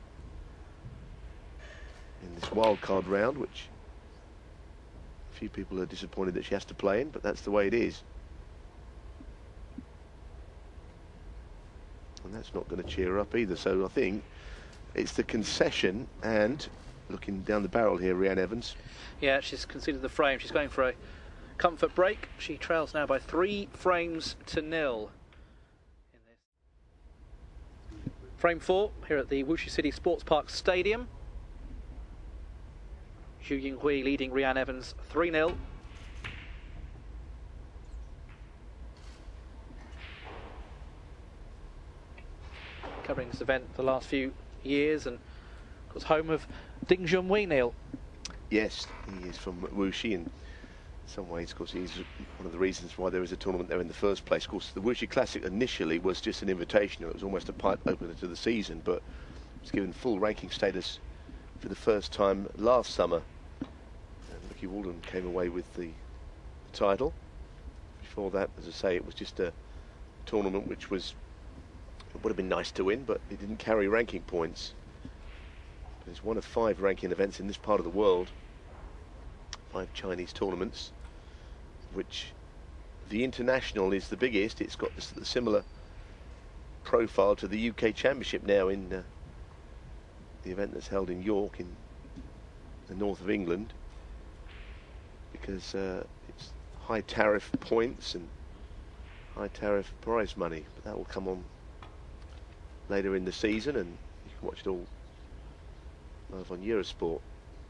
in this wild card round, which a few people are disappointed that she has to play in, but that's the way it is. And that's not going to cheer her up either. So I think it's the concession, and looking down the barrel here, Rhiannon Evans. Yeah, she's conceded the frame. She's going for a comfort break. She trails now by three frames to nil. In this. Frame four here at the Wuxi City Sports Park Stadium. Zhu Yinghui leading Rhiannon Evans three nil. Covering this event for the last few years, and of course home of Ding Junhui, Neil. Yes, he is from Wuxi, and in some ways, of course, he's one of the reasons why there is a tournament there in the first place. Of course, the Wuxi Classic initially was just an invitation. It was almost a pipe opener to the season, but was given full ranking status for the first time last summer. And Ricky Walden came away with the title. Before that, as I say, it was just a tournament which was, it would have been nice to win, but it didn't carry ranking points. But it's one of five ranking events in this part of the world. Five Chinese tournaments, which the International is the biggest. It's got this, the similar profile to the U K Championship now in uh, the event that's held in York in the north of England, because uh, it's high tariff points and high tariff prize money, but that will come on later in the season, and you can watch it all live on Eurosport.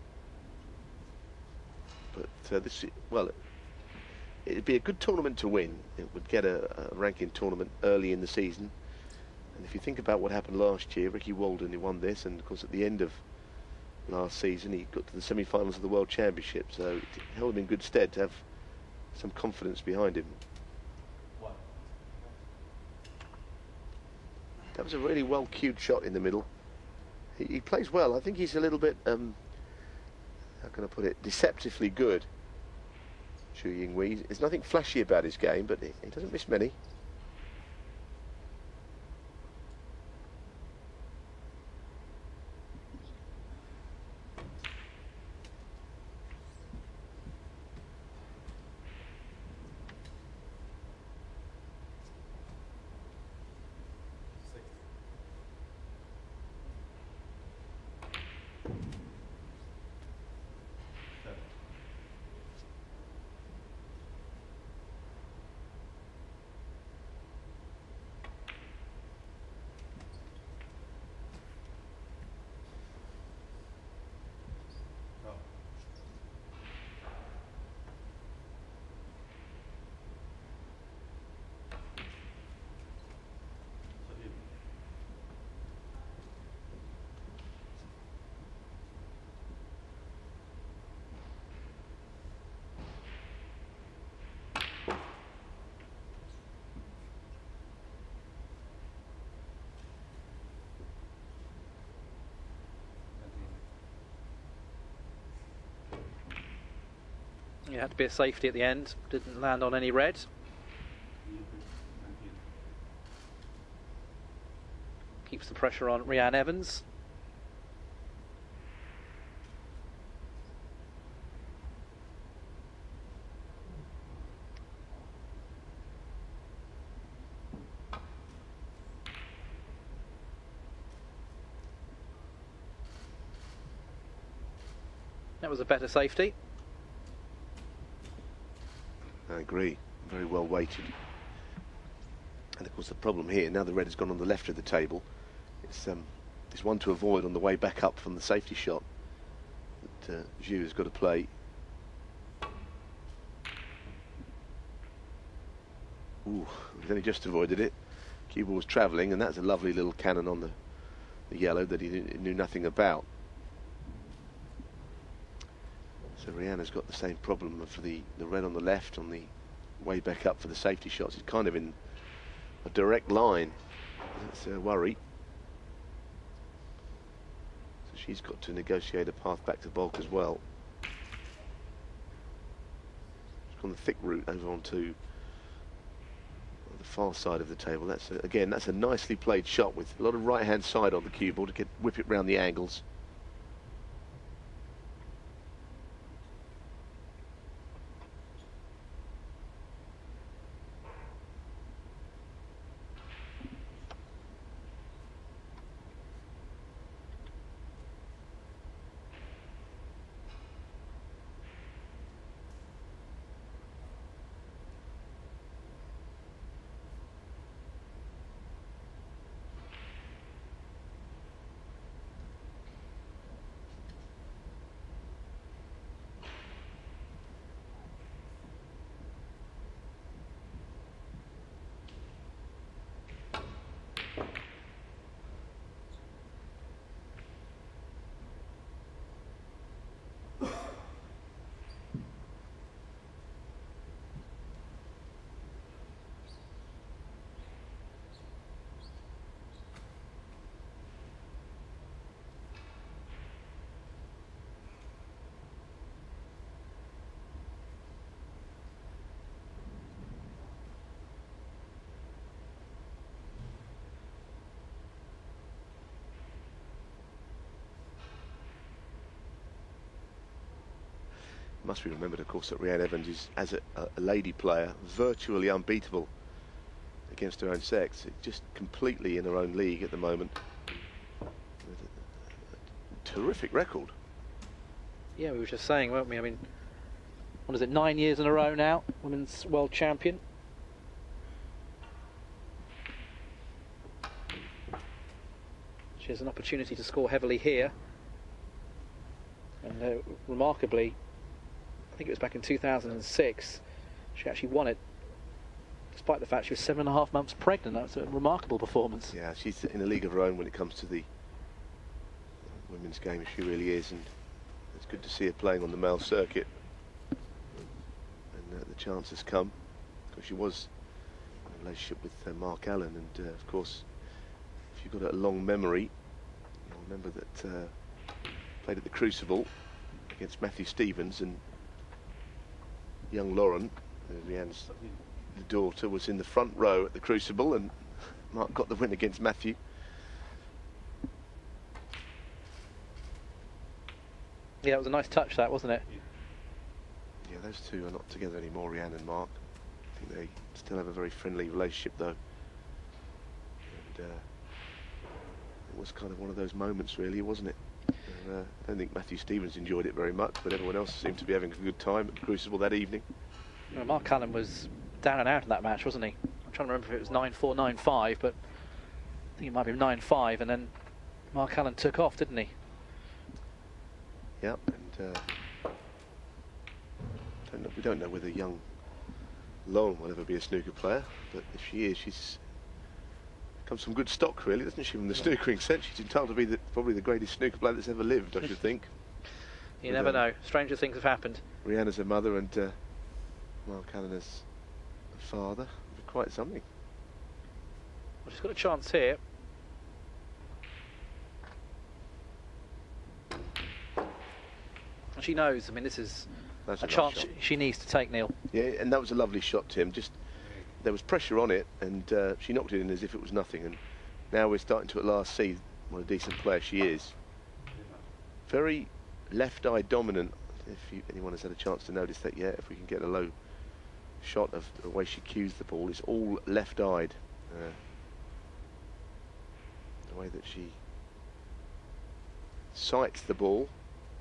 But uh, this, well, it'd be a good tournament to win. It would get a, a ranking tournament early in the season. And if you think about what happened last year, Ricky Walden, he won this, and of course at the end of last season he got to the semi-finals of the World Championship, so it held him in good stead to have some confidence behind him. That was a really well cued shot in the middle. He, he plays well. I think he's a little bit, um, how can I put it, deceptively good, Zhu Yinghui. There's nothing flashy about his game, but he, he doesn't miss many. It had to be a safety at the end. Didn't land on any red. Keeps the pressure on Rhian Evans. That was a better safety. I agree. Very well weighted. And of course the problem here, now the red has gone on the left of the table, it's, um, it's one to avoid on the way back up from the safety shot that uh, Zhu has got to play. Ooh, he's only just avoided it. Cue ball was travelling, and that's a lovely little cannon on the, the yellow that he knew nothing about. So Rhian's got the same problem for the, the red on the left on the way back up for the safety shots. It's kind of in a direct line. That's a worry. So she's got to negotiate a path back to baulk as well. She's gone the thick route over onto the far side of the table. That's a, again, that's a nicely played shot with a lot of right hand side on the cue ball to get whip it round the angles. Must be remembered, of course, that Rhian Evans is, as a, a lady player, virtually unbeatable against her own sex. It's just completely in her own league at the moment. Terrific record. Yeah, we were just saying, weren't we? I mean, what is it, nine years in a row now, women's world champion. She has an opportunity to score heavily here. And uh, remarkably, I think it was back in two thousand six, she actually won it, despite the fact she was seven and a half months pregnant. That's a remarkable performance. Yeah, she's in a league of her own when it comes to the women's game. She really is, and it's good to see her playing on the male circuit. And uh, the chance has come, because she was in a relationship with uh, Mark Allen, and uh, of course, if you've got a long memory, you'll remember that uh, played at the Crucible against Matthew Stevens, and young Lauren, uh, Rhian's the daughter, was in the front row at the Crucible, and Mark got the win against Matthew. Yeah, it was a nice touch, that, wasn't it? Yeah, those two are not together anymore, Rhian and Mark. I think they still have a very friendly relationship, though. And uh, it was kind of one of those moments, really, wasn't it? And, uh, I don't think Matthew Stevens enjoyed it very much, but everyone else seemed to be having a good time at the Crucible that evening. Well, Mark Allen was down and out in that match, wasn't he? I'm trying to remember if it was nine four, nine five, but I think it might be nine five, and then Mark Allen took off, didn't he? Yep, and uh, don't know, we don't know whether young Lauren will ever be a snooker player, but if she is, she's comes from good stock, really, doesn't she, from the snookering sense? She's entitled to be the, probably the greatest snooker player that's ever lived, I should think. You With, never um, know. Stranger things have happened. Rhian as her mother and uh, Mark Allen as a father. Quite something. Well, she's got a chance here. And she knows, I mean, this is That's a, a nice chance shot. she needs to take, Neil. Yeah, and that was a lovely shot, Tim. Just there was pressure on it, and uh, she knocked it in as if it was nothing. And now we're starting to at last see what a decent player she is. Very left-eye dominant. If you, anyone has had a chance to notice that yet, if we can get a low shot of the way she cues the ball, it's all left-eyed. Uh, the way that she sights the ball.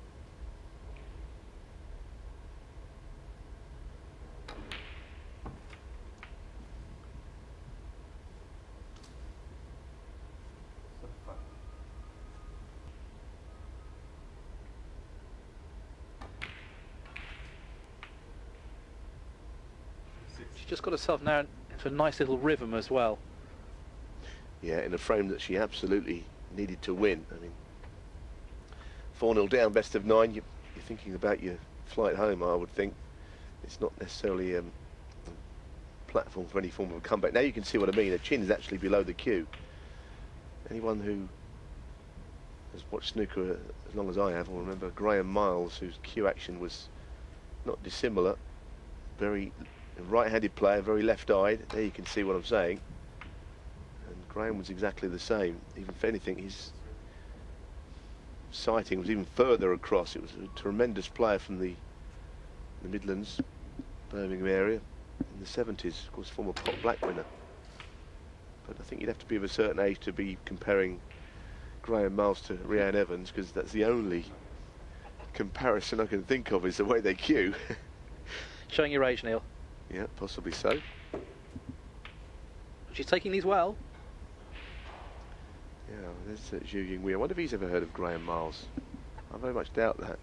She's just got herself now into a nice little rhythm as well. Yeah, in a frame that she absolutely needed to win. I mean, four nil down, best of nine. You, you're thinking about your flight home, I would think. It's not necessarily um, a platform for any form of a comeback. Now you can see what I mean. Her chin is actually below the cue. Anyone who has watched snooker as long as I have will remember Graham Miles, whose cue action was not dissimilar. Very right-handed player, very left-eyed. There you can see what I'm saying. And Graham was exactly the same. Even if anything, his sighting was even further across. It was a tremendous player from the, the Midlands, Birmingham area in the seventies. Of course, former Pot Black winner. But I think you'd have to be of a certain age to be comparing Graham Miles to Rhiannon Evans, because that's the only comparison I can think of is the way they cue. Showing your age, Neil. Yeah, possibly so. She's taking these well. Yeah, there's uh, Zhu Yingwei. I wonder if he's ever heard of Graham Miles. I very much doubt that.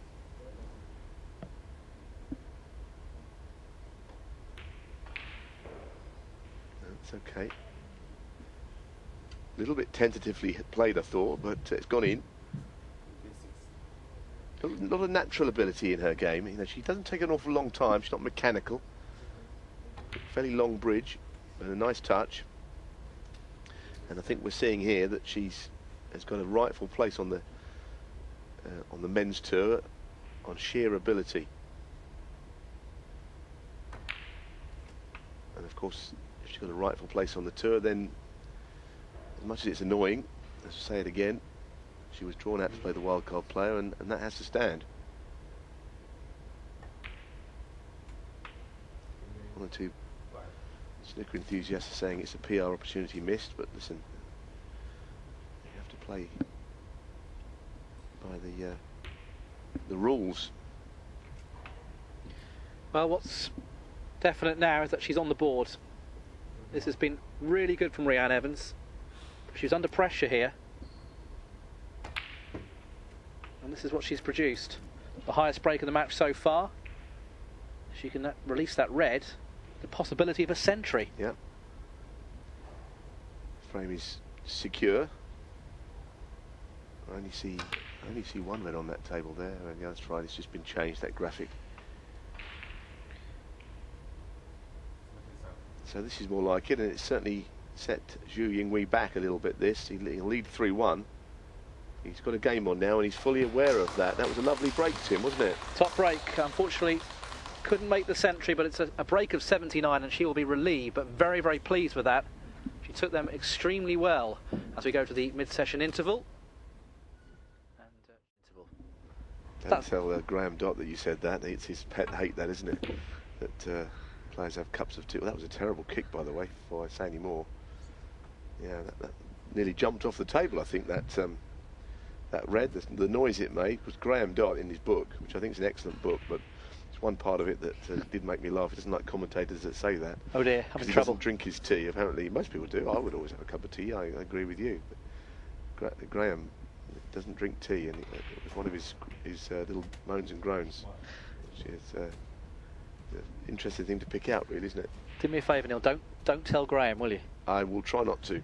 That's okay. A little bit tentatively played, I thought, but uh, it's gone in. Not a natural ability in her game. You know, she doesn't take an awful long time. She's not mechanical. Fairly long bridge, and a nice touch. And I think we're seeing here that she's has got a rightful place on the uh, on the men's tour on sheer ability. And of course, if she's got a rightful place on the tour, then as much as it's annoying, let's say it again, she was drawn out to play the wildcard player, and, and that has to stand. One or two snooker enthusiasts are saying it's a P R opportunity missed, but listen, you have to play by the uh, the rules. Well, what's definite now is that she's on the board. This has been really good from Rhiannon Evans. She was under pressure here, and this is what she's produced. The highest break of the match so far. She can release that red. The possibility of a century. Yeah. Frame is secure. I only see, I only see one red on that table there, and the other side it's just been changed. That graphic. So this is more like it, and it's certainly set Zhu Yingwei back a little bit. This he'll lead three one. He's got a game on now, and he's fully aware of that. That was a lovely break, Tim, wasn't it? Top break, unfortunately. Couldn't make the century, but it's a, a break of seventy-nine, and she will be relieved, but very, very pleased with that. She took them extremely well as we go to the mid-session interval. And, uh, interval. Don't That's tell uh, Graham Dott that you said that. It's his pet hate, that, isn't it? That uh, players have cups of tea. Well, that was a terrible kick, by the way, before I say any more. Yeah, that, that nearly jumped off the table, I think, that um, that red. The, the noise it made was Graham Dott in his book, which I think is an excellent book, but it's one part of it that uh, did make me laugh. He doesn't like commentators that say that. Oh dear, having he trouble. Doesn't drink his tea. Apparently, most people do. I would always have a cup of tea. I, I agree with you. But Gra Graham doesn't drink tea, and it, it was one of his his uh, little moans and groans. Which is uh, an interesting thing to pick out, really, isn't it? Do me a favour, Neil. Don't don't tell Graham, will you? I will try not to.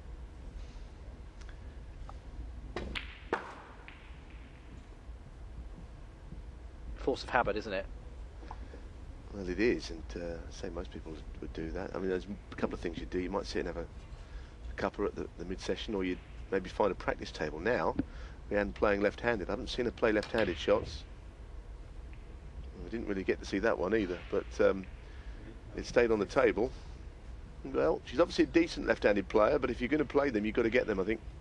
Force of habit, isn't it? Well, it is, and uh, I say most people would do that. I mean, there's a couple of things you do. You might sit and have a, a cuppa at the, the mid-session, or you'd maybe find a practice table. Now, Rhiannon playing left-handed. I haven't seen her play left-handed shots. didn't really get to see that one either, but um, it stayed on the table. Well, she's obviously a decent left-handed player, but if you're going to play them, you've got to get them, I think.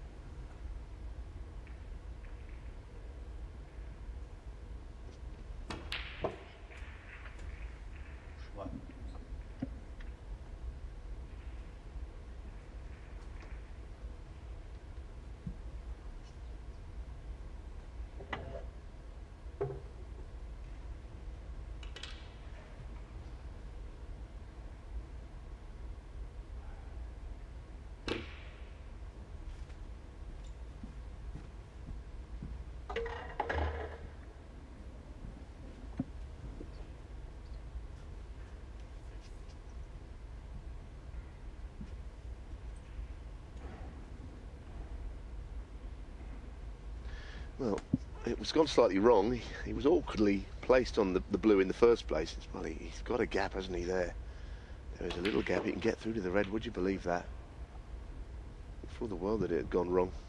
Well, it was gone slightly wrong. He, he was awkwardly placed on the, the blue in the first place. It's, well, he, he's got a gap, hasn't he, there? There is a little gap. He can get through to the red. Would you believe that? For the world that it had gone wrong.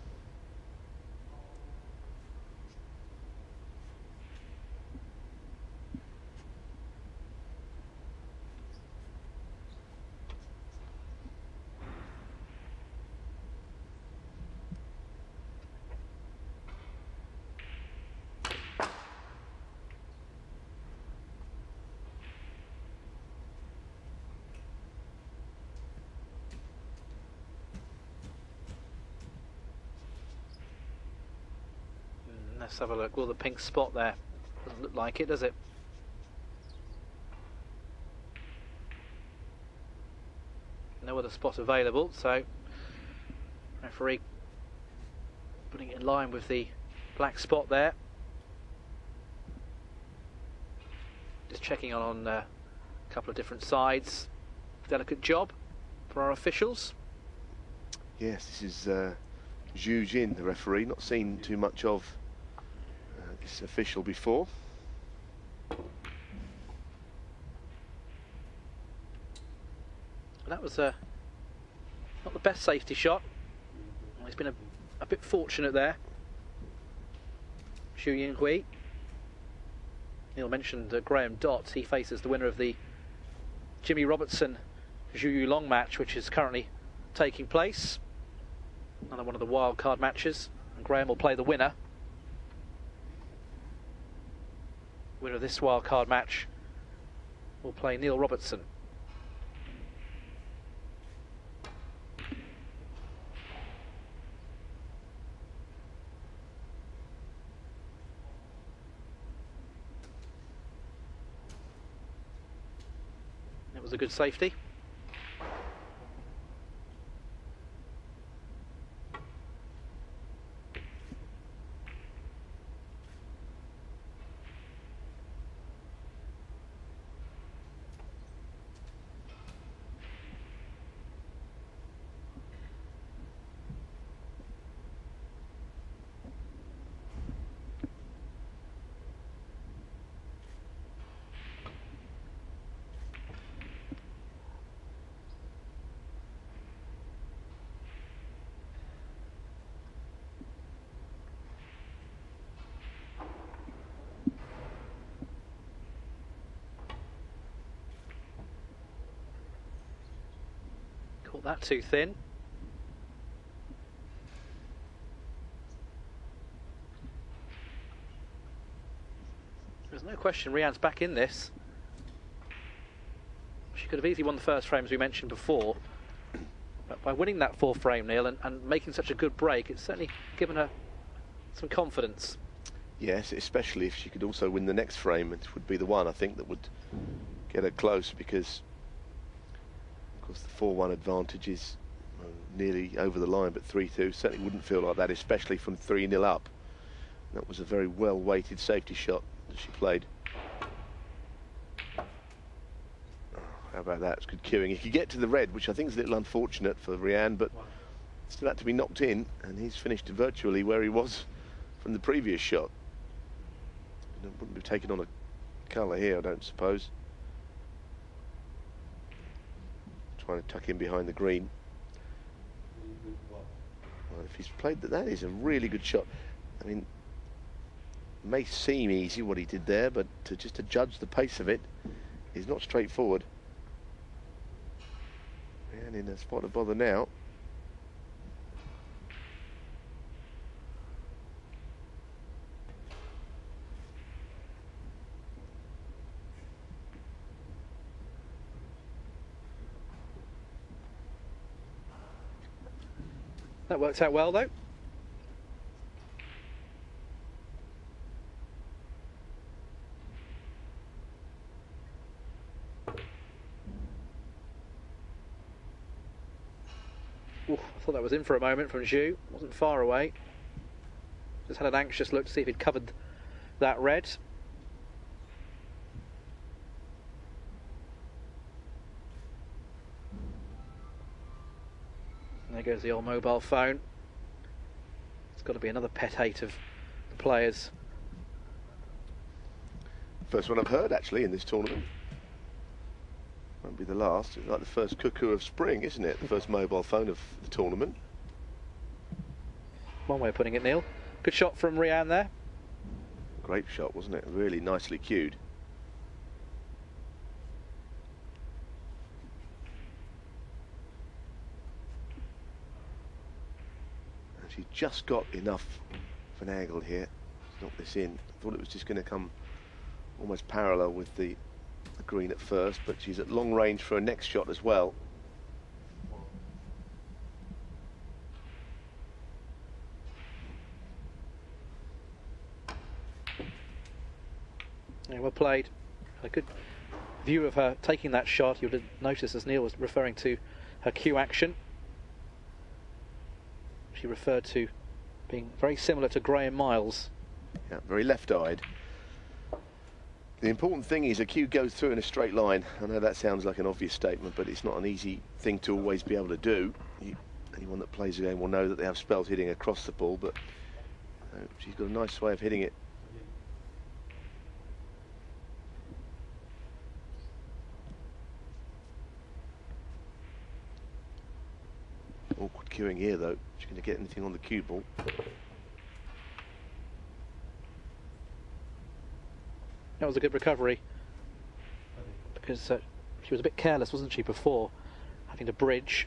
Let's have a look. Well, the pink spot there doesn't look like it, does it? No other spot available, so referee putting it in line with the black spot there. Just checking on uh, a couple of different sides. Delicate job for our officials. Yes, this is uh, Zhu Jin, the referee. Not seen too much of this official before. That was uh, not the best safety shot. He's been a, a bit fortunate there. Xu Yinghui. Neil mentioned uh, Graham Dott. He faces the winner of the Jimmy Robertson Zhu Yulong match, which is currently taking place. Another one of the wild card matches, and Graham will play the winner. Winner of this wild card match will play Neil Robertson. It was a good safety. Caught that too thin. There's no question Rian's back in this. She could have easily won the first frame, as we mentioned before. But by winning that fourth frame, Neil, and, and making such a good break, it's certainly given her some confidence. Yes, especially if she could also win the next frame. It would be the one, I think, that would get her close, because of course the four one advantage is uh, nearly over the line, but three two certainly wouldn't feel like that, especially from three nil up. That was a very well weighted safety shot that she played. Oh, how about that? It's good cueing. He could get to the red, which I think is a little unfortunate for Rian, but still had to be knocked in, and he's finished virtually where he was from the previous shot. It wouldn't be taken on a colour here, I don't suppose. Trying to tuck in behind the green. Well, if he's played that, that is a really good shot. I mean, may seem easy what he did there, but to just to judge the pace of it is not straightforward. And in a spot of bother now. That works out well, though. Ooh, I thought that was in for a moment from Zhu. Wasn't far away. Just had an anxious look to see if he'd covered that red. There goes the old mobile phone. It's got to be another pet hate of the players. First one I've heard actually in this tournament. Won't be the last. It's like the first cuckoo of spring, isn't it? The first mobile phone of the tournament. One way of putting it, Neil. Good shot from Rian there. Great shot, wasn't it? Really nicely cued. And she just got enough of an angle here to knock this in. I thought it was just going to come almost parallel with the the green at first, but she's at long range for her next shot as well. Yeah, well played. A good view of her taking that shot. You would have noticed, as Neil was referring to her cue action, she referred to being very similar to Graham Miles. Yeah, very left-eyed. The important thing is a cue goes through in a straight line. I know that sounds like an obvious statement, but it's not an easy thing to always be able to do. You, anyone that plays the game will know that they have spells hitting across the ball, but uh, she's got a nice way of hitting it. Awkward cueing here, though. She's going to get anything on the cue ball. That was a good recovery, because uh, she was a bit careless, wasn't she, before having to bridge.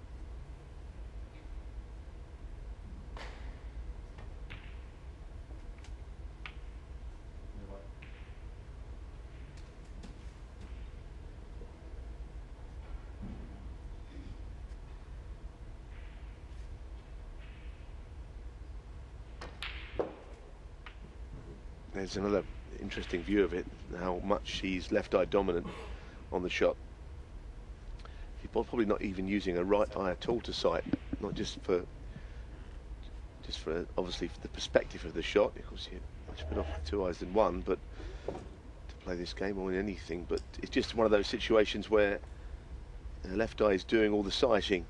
There's another interesting view of it, how much she's left-eye dominant on the shot. She's probably not even using her right eye at all to sight, not just for just for obviously for the perspective of the shot. Of course, you're much better off with two eyes than one, but to play this game or in anything, but it's just one of those situations where the left eye is doing all the sighting.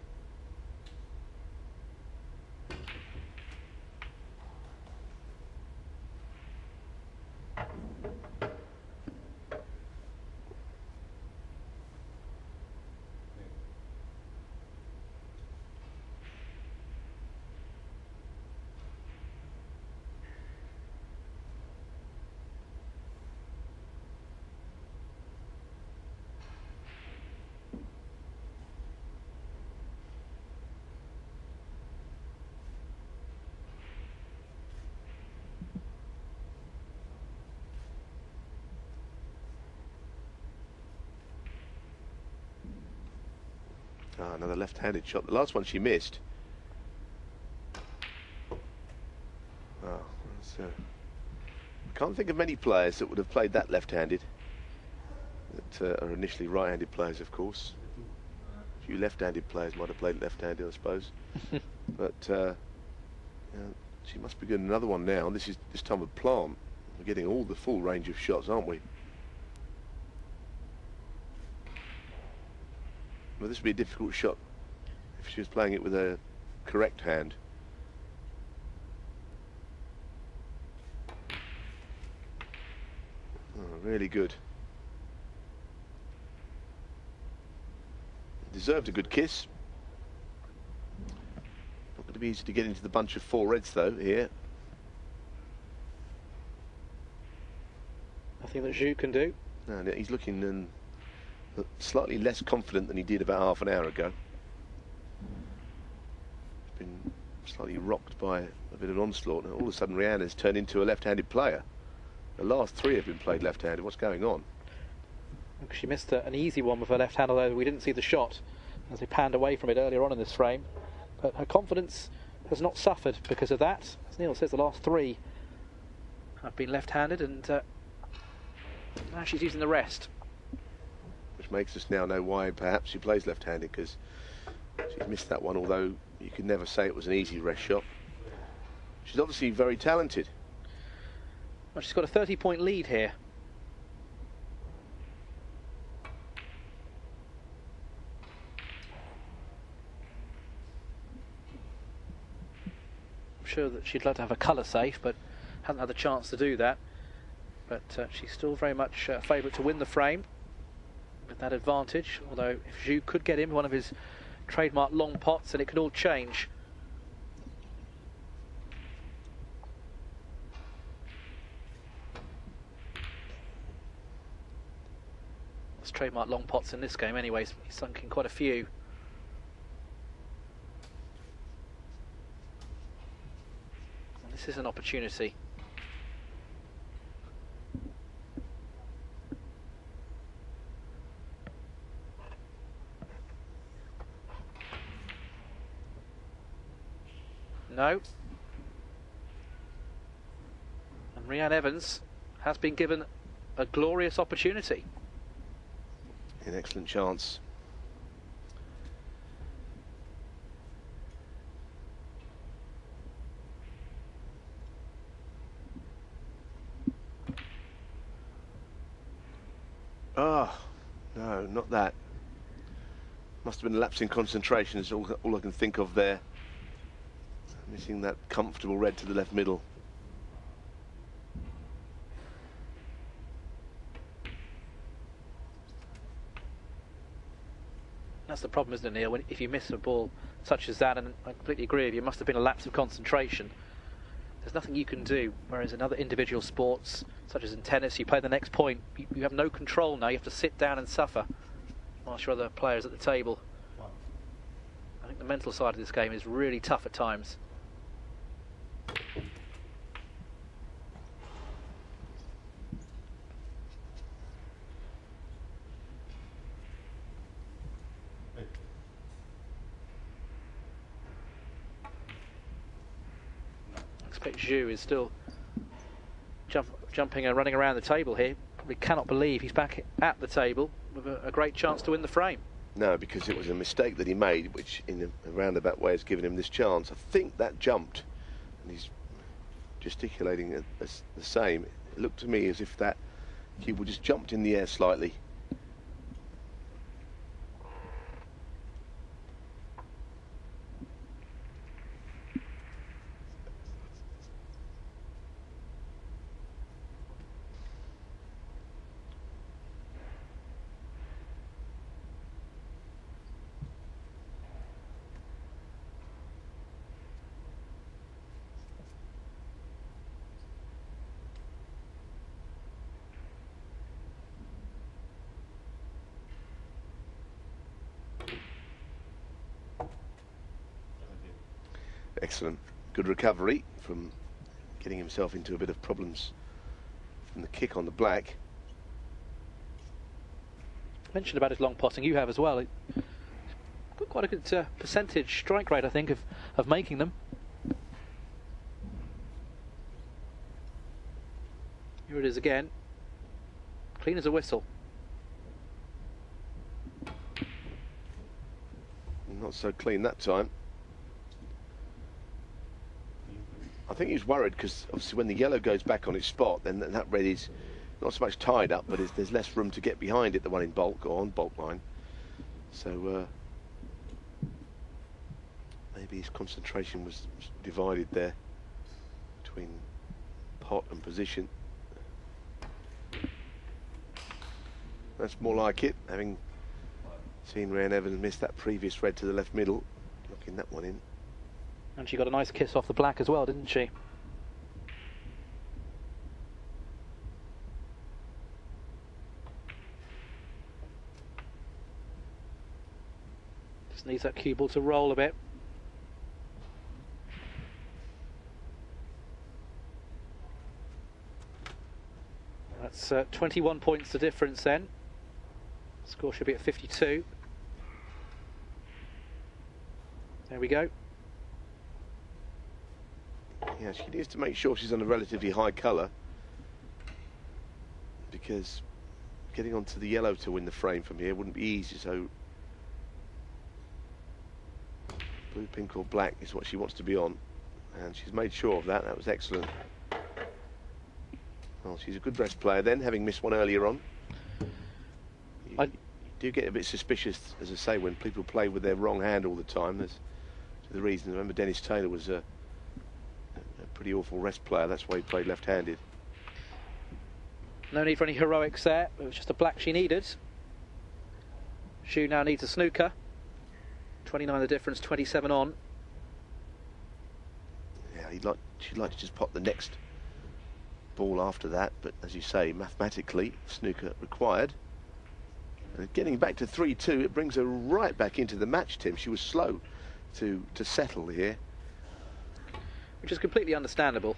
Ah, another left-handed shot. The last one she missed. Oh, that's, uh, I can't think of many players that would have played that left-handed. That uh, are initially right-handed players, of course. A few left-handed players might have played left-handed, I suppose. But uh, yeah, she must be getting another one now. This is this time with Plant. We're getting all the full range of shots, aren't we? Well, this would be a difficult shot if she was playing it with a correct hand. Oh, really good. Deserved a good kiss. Not going to be easy to get into the bunch of four reds though here. Nothing that Zhu can do. No, he's looking um, slightly less confident than he did about half an hour ago. He's been slightly rocked by a bit of onslaught, and all of a sudden Rian has turned into a left-handed player. The last three have been played left-handed. What's going on? She missed a, an easy one with her left hand, although we didn't see the shot as they panned away from it earlier on in this frame. But her confidence has not suffered because of that. As Neil says, the last three have been left-handed, and uh, now she's using the rest. Which makes us now know why perhaps she plays left-handed, because she's missed that one, although you could never say it was an easy rest shot. She's obviously very talented. Well, she's got a thirty point lead here. I'm sure that she'd love to have a colour safe, but hasn't had the chance to do that. But uh, she's still very much a uh, favourite to win the frame with that advantage, although if Zhu could get him one of his trademark long pots, then it could all change. There's trademark long pots in this game anyway, he's sunk in quite a few. And this is an opportunity. No. And Rian Evans has been given a glorious opportunity. An excellent chance. Ah, oh, no, not that. Must have been a lapse in concentration is all, all I can think of there. Missing that comfortable red to the left middle. That's the problem, isn't it, Neil? When, if you miss a ball such as that, and I completely agree with you, it must have been a lapse of concentration. There's nothing you can do, whereas in other individual sports, such as in tennis, you play the next point, you, you have no control now, you have to sit down and suffer whilst your other players at the table. I think the mental side of this game is really tough at times. I expect Zhu is still jump, jumping and running around the table here. Probably cannot believe he's back at the table with a, a great chance to win the frame. No, because it was a mistake that he made, which in a, a roundabout way has given him this chance. I think that jumped, and he's gesticulating a, a, the same. It looked to me as if that he would just jumped in the air slightly. Excellent. Good recovery from getting himself into a bit of problems from the kick on the black. Mentioned about his long potting, you have as well. It, got quite a good uh, percentage strike rate, I think, of, of making them. Here it is again. Clean as a whistle. Not so clean that time. I think he's worried because obviously when the yellow goes back on its spot, then that red is not so much tied up, but there's less room to get behind it, the one in bulk or on bulk line. So uh, maybe his concentration was divided there between pot and position. That's more like it, having seen Rian Evans miss that previous red to the left middle, knocking that one in. And she got a nice kiss off the black as well, didn't she? Just needs that cue ball to roll a bit. That's uh, twenty-one points the difference then. Score should be at fifty-two. There we go. Yeah, she needs to make sure she's on a relatively high colour, because getting onto the yellow to win the frame from here wouldn't be easy. So blue, pink or black is what she wants to be on, and she's made sure of that. That was excellent. Well, she's a good rest player then, having missed one earlier on. You, you do get a bit suspicious, as I say, when people play with their wrong hand all the time. There's the reason. Remember, Dennis Taylor was a, a pretty awful rest player. That's why he played left-handed. No need for any heroics there. It was just a black she needed. Xu now needs a snooker. twenty-nine the difference, twenty-seven on. Yeah, he'd like, she'd like to just pop the next ball after that, but as you say, mathematically, snooker required. And getting back to three two, it brings her right back into the match, Tim. She was slow to, to settle here. Which is completely understandable.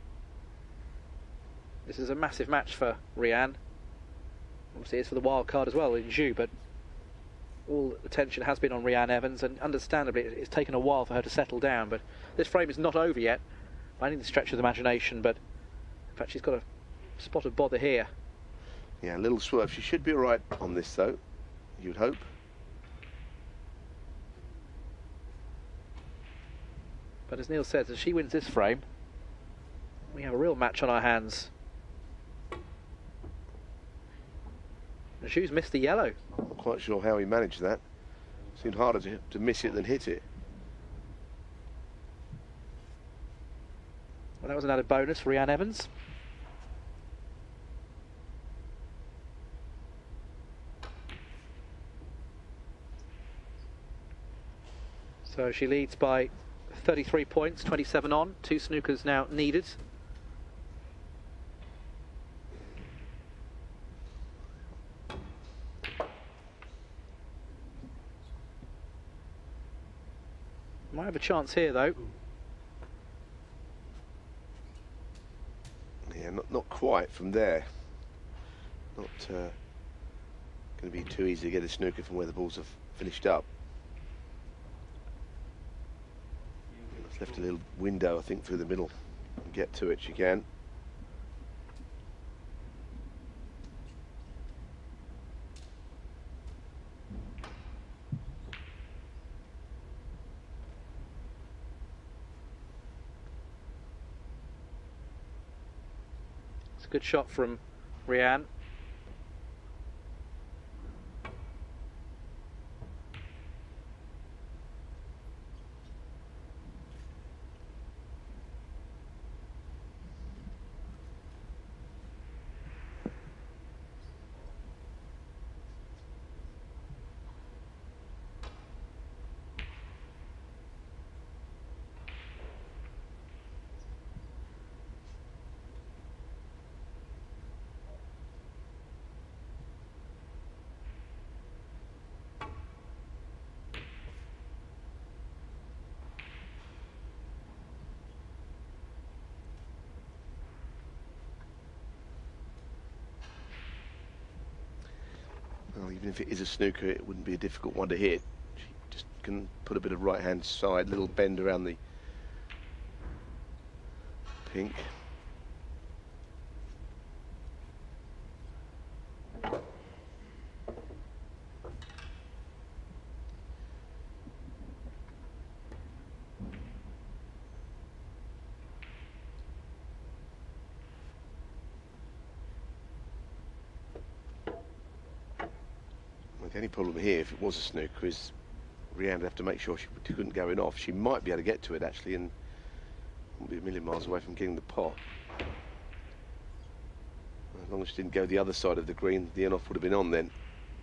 This is a massive match for Rianne. Obviously it's for the wild card as well in Xu, but all attention has been on Rianne Evans, and understandably it's taken a while for her to settle down. But this frame is not over yet by any stretch of the imagination, but in fact she's got a spot of bother here. Yeah, a little swerve. She should be all right on this though, you'd hope. But as Neil says, as she wins this frame, we have a real match on our hands. And Xu's missed the yellow. Not quite sure how he managed that. Seemed harder to, to miss it than hit it. Well, that was an added bonus for Rianne Evans. So she leads by thirty-three points, twenty-seven on. Two snookers now needed. Might have a chance here though. Yeah, not, not quite from there. Not uh, going to be too easy to get a snooker from where the balls have finished up. It's left a little window, I think, through the middle. And get to it, she can. It's a good shot from Rianne. Well, even if it is a snooker, it wouldn't be a difficult one to hit. She just can put a bit of right-hand side, little bend around the pink. The only problem here, if it was a snooker, is Rianne would have to make sure she couldn't go in off. She might be able to get to it, actually, and won't be a million miles away from getting the pot. As long as she didn't go the other side of the green, the in-off would have been on then.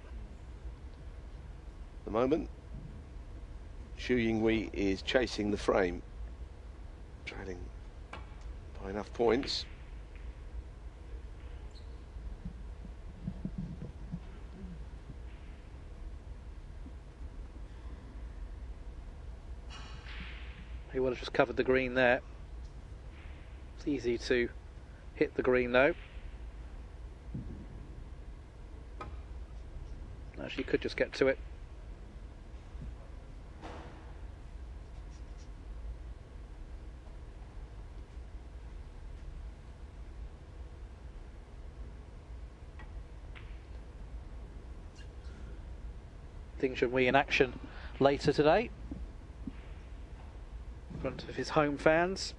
At the moment, Xu Yinghui is chasing the frame, trailing by enough points. He would have just covered the green there. It's easy to hit the green though. Actually, could just get to it. Things should be in action later today in front of his home fans.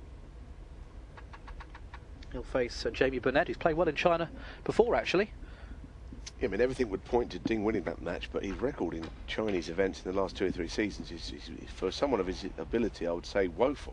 He'll face uh, Jamie Burnett, who's played well in China before, actually. Yeah, I mean, everything would point to Ding winning that match, but his record in Chinese events in the last two or three seasons is, is, is for someone of his ability, I would say, woeful.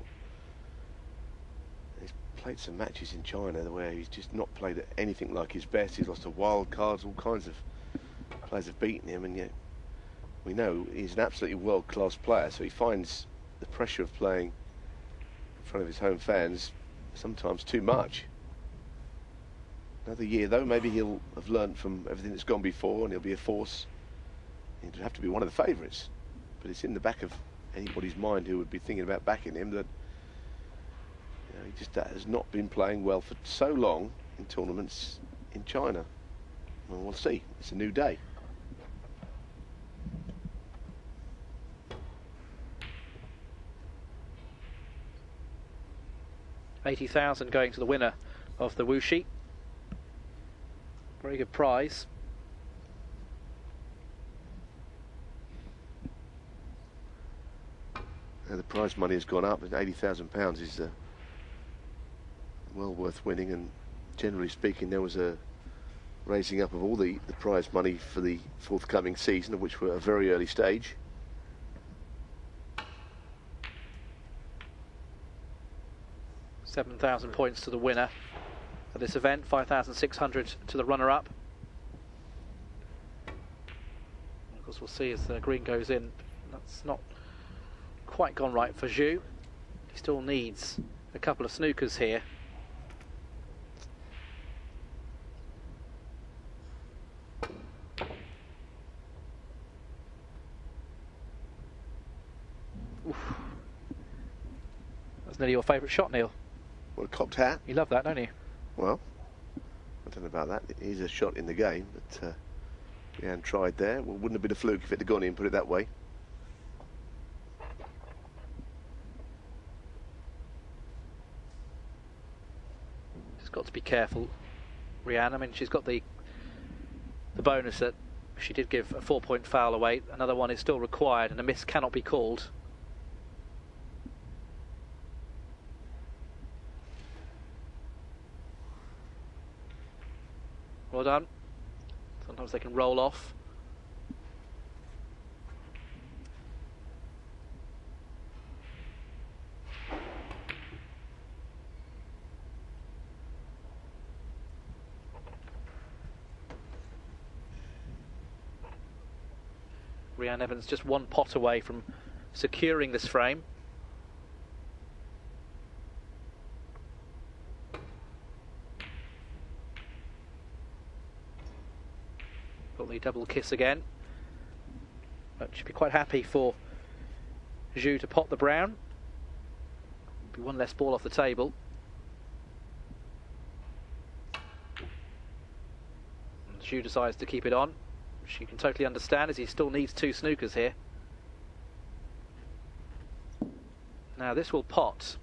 He's played some matches in China where he's just not played at anything like his best. He's lost to wild cards, all kinds of players have beaten him, and yet we know he's an absolutely world-class player, so he finds the pressure of playing in front of his home fans sometimes too much. Another year though, maybe he'll have learned from everything that's gone before and he'll be a force. He'd have to be one of the favourites, but it's in the back of anybody's mind who would be thinking about backing him that, you know, he just has not been playing well for so long in tournaments in China. Well, we'll see. It's a new day. eighty thousand going to the winner of the Wuxi. Very good prize. Now the prize money has gone up, and eighty thousand pounds is uh, well worth winning, and generally speaking there was a raising up of all the, the prize money for the forthcoming season, of which we're at a very early stage. seven thousand points to the winner of this event, five thousand six hundred to the runner-up. Of course, we'll see as the green goes in. That's not quite gone right for Zhu. He still needs a couple of snookers here. Oof. That's nearly your favourite shot, Neil. Well, a cocked hat. You love that, don't you? Well, I don't know about that. It is a shot in the game, but uh, Rian tried there. Well, wouldn't have been a fluke if it had gone in, put it that way. Just got to be careful, Rian. I mean, she's got the the bonus that she did give a four-point foul away. Another one is still required, and a miss cannot be called. Well done. Sometimes they can roll off. Rian Evans just one pot away from securing this frame. Got the double kiss again. But should be quite happy for Zhu to pot the brown. Be one less ball off the table. And Zhu decides to keep it on. She can totally understand, as he still needs two snookers here. Now this will pot.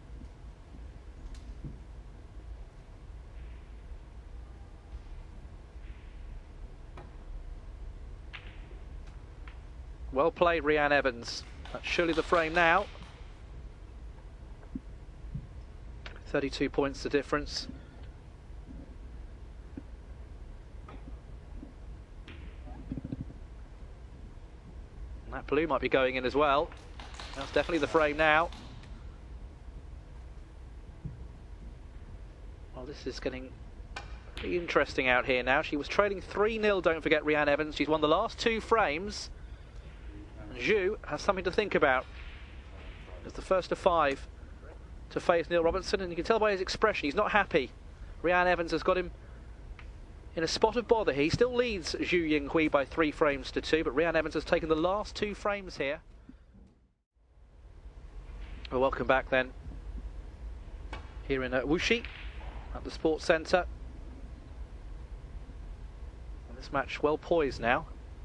Well played, Rian Evans. That's surely the frame now. thirty-two points the difference. And that blue might be going in as well. That's definitely the frame now. Well, this is getting pretty interesting out here now. She was trailing three nil, don't forget, Rian Evans. She's won the last two frames. Zhu has something to think about. It's the first of five to face Neil Robertson, and you can tell by his expression he's not happy. Rian Evans has got him in a spot of bother. He still leads Zhu Yinghui by three frames to two, but Rian Evans has taken the last two frames here. Well, welcome back then. Here in uh, Wuxi, at the Sports Centre. And this match well poised now.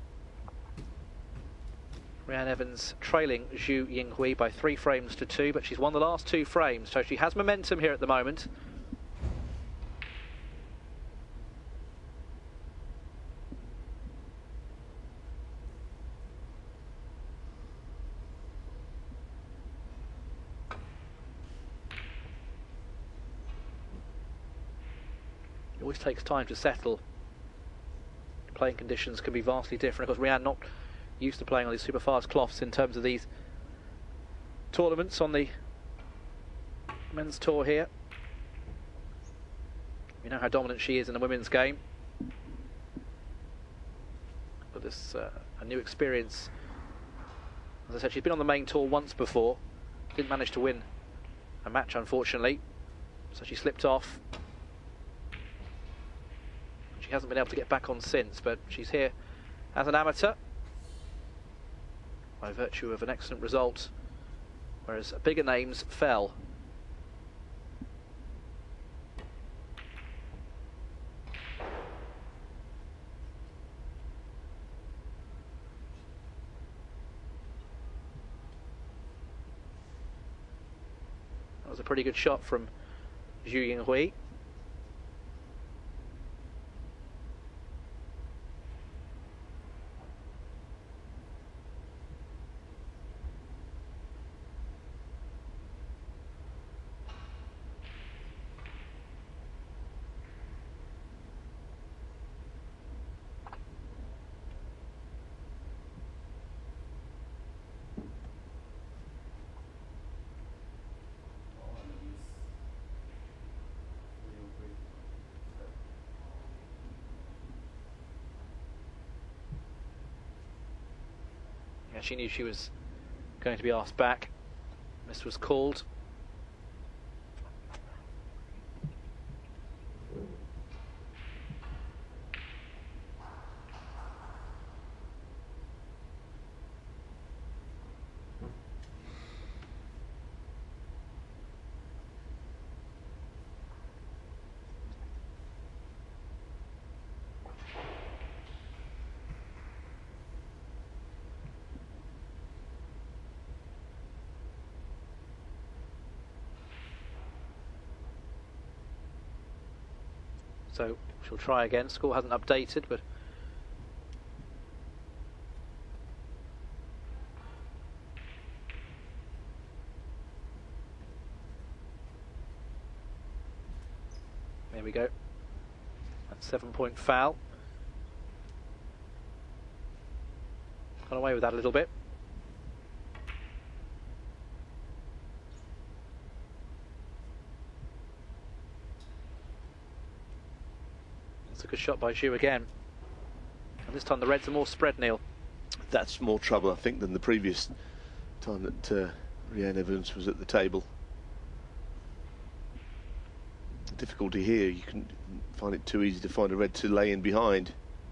Rhian Evans trailing Zhu Yinghui by three frames to two, but she's won the last two frames, so she has momentum here at the moment. It always takes time to settle. Playing conditions can be vastly different. Of course, Rhian not used to playing on these super fast cloths in terms of these tournaments on the men's tour here. We know how dominant she is in the women's game, but this uh, a new experience. As I said, she's been on the main tour once before, didn't manage to win a match unfortunately, so she slipped off. She hasn't been able to get back on since, but she's here as an amateur by virtue of an excellent result, whereas bigger names fell. That was a pretty good shot from Zhu Yinghui. Yeah, she knew she was going to be asked back. This was called. So she'll try again. Score hasn't updated, but there we go. That's seven point foul. Got away with that a little bit. It's a good shot by Zhu again. And this time the Reds are more spread, Neil. That's more trouble, I think, than the previous time that uh, Rhian Evans was at the table. The difficulty here, you can find it too easy to find a red to lay in behind.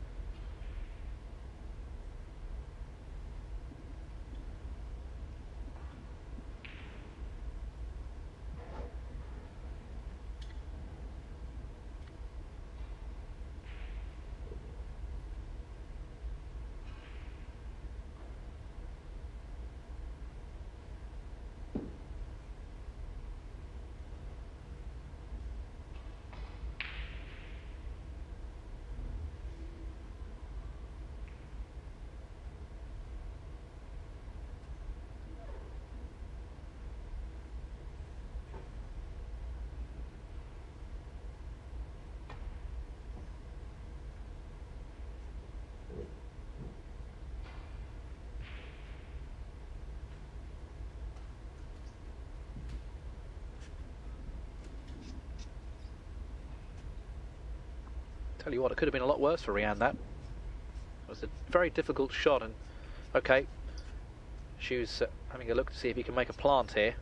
Tell you what, it could have been a lot worse for Rhian. That it was a very difficult shot, and okay, she was uh, having a look to see if he can make a plant here.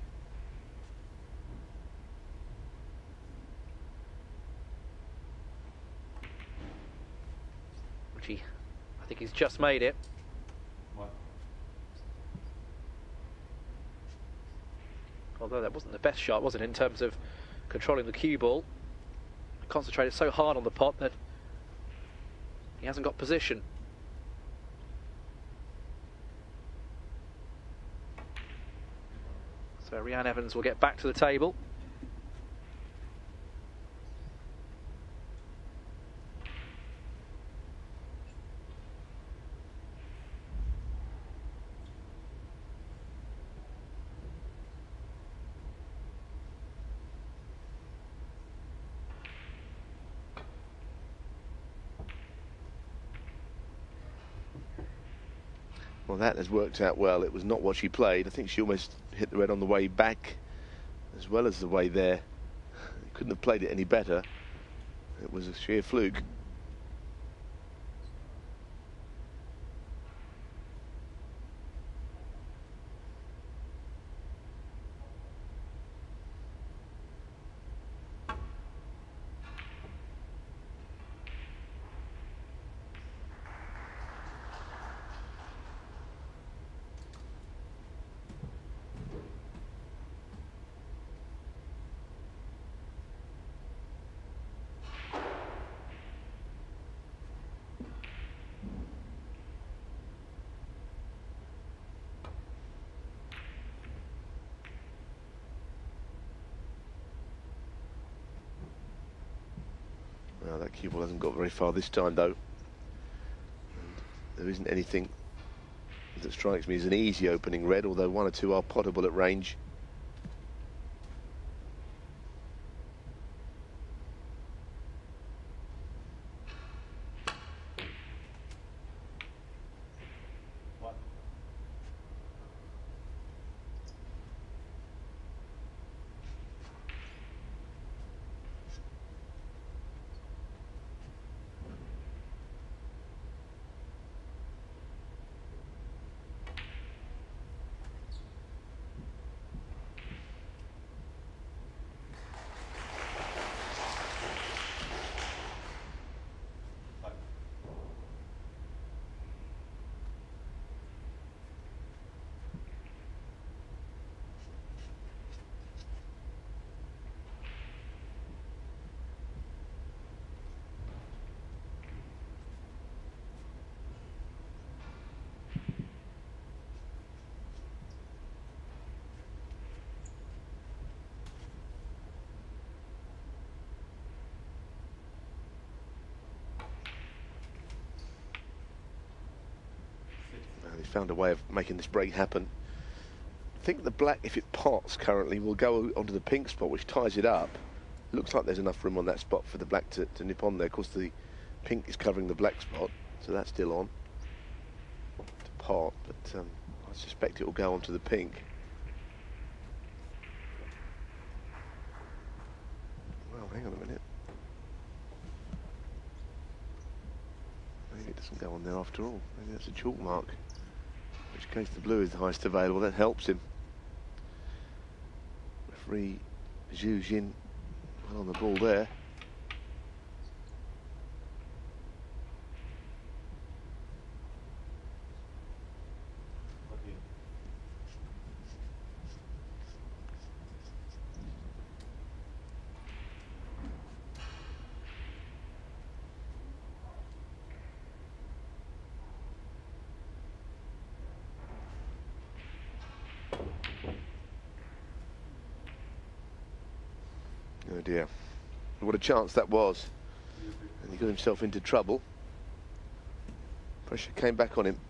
Which he, I think he's just made it. What? Although that wasn't the best shot, was it, in terms of controlling the cue ball. Concentrated so hard on the pot that he hasn't got position. So Rhian Evans will get back to the table. Well, that has worked out well. It was not what she played. I think she almost hit the red on the way back as well as the way there. Couldn't have played it any better. It was a sheer fluke. Well, that cue ball hasn't got very far this time, though. And there isn't anything that strikes me as an easy opening red, although one or two are potable at range. He's found a way of making this break happen. I think the black, if it pots currently, will go onto the pink spot, which ties it up. Looks like there's enough room on that spot for the black to, to nip on there. Of course, the pink is covering the black spot, so that's still on to pot, but um, I suspect it will go onto the pink. Well, hang on a minute. Maybe it doesn't go on there after all. Maybe that's a chalk mark. In which case the blue is the highest available. That helps him. Referee Zhu Jin well on the ball there. Oh dear, what a chance that was. And he got himself into trouble. Pressure came back on him.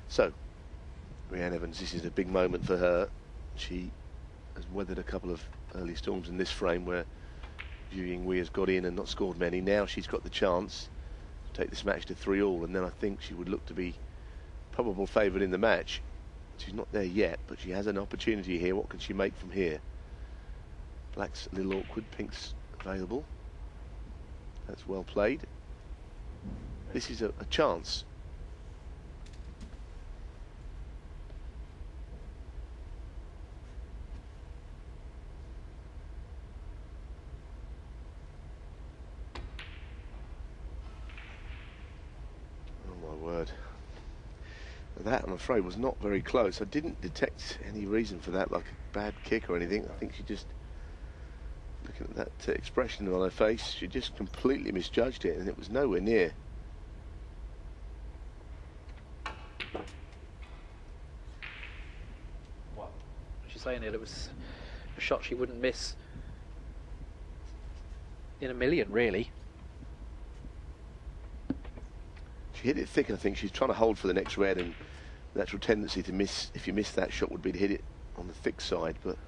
So, Rhian Evans, this is a big moment for her. She has weathered a couple of early storms in this frame where Zhu Yinghui has got in and not scored many. Now she's got the chance to take this match to three all, and then I think she would look to be probable favourite in the match. She's not there yet, but she has an opportunity here. What can she make from here? Black's a little awkward, pink's available. That's well played. This is a, a chance. Oh my word. That, I'm afraid, was not very close. I didn't detect any reason for that, like a bad kick or anything. I think she just, looking at that uh, expression on her face, she just completely misjudged it, and it was nowhere near. What? She's saying it, it was a shot she wouldn't miss in a million, really. She hit it thick, and I think she's trying to hold for the next red, and the natural tendency to miss, if you miss that shot, would be to hit it on the thick side. But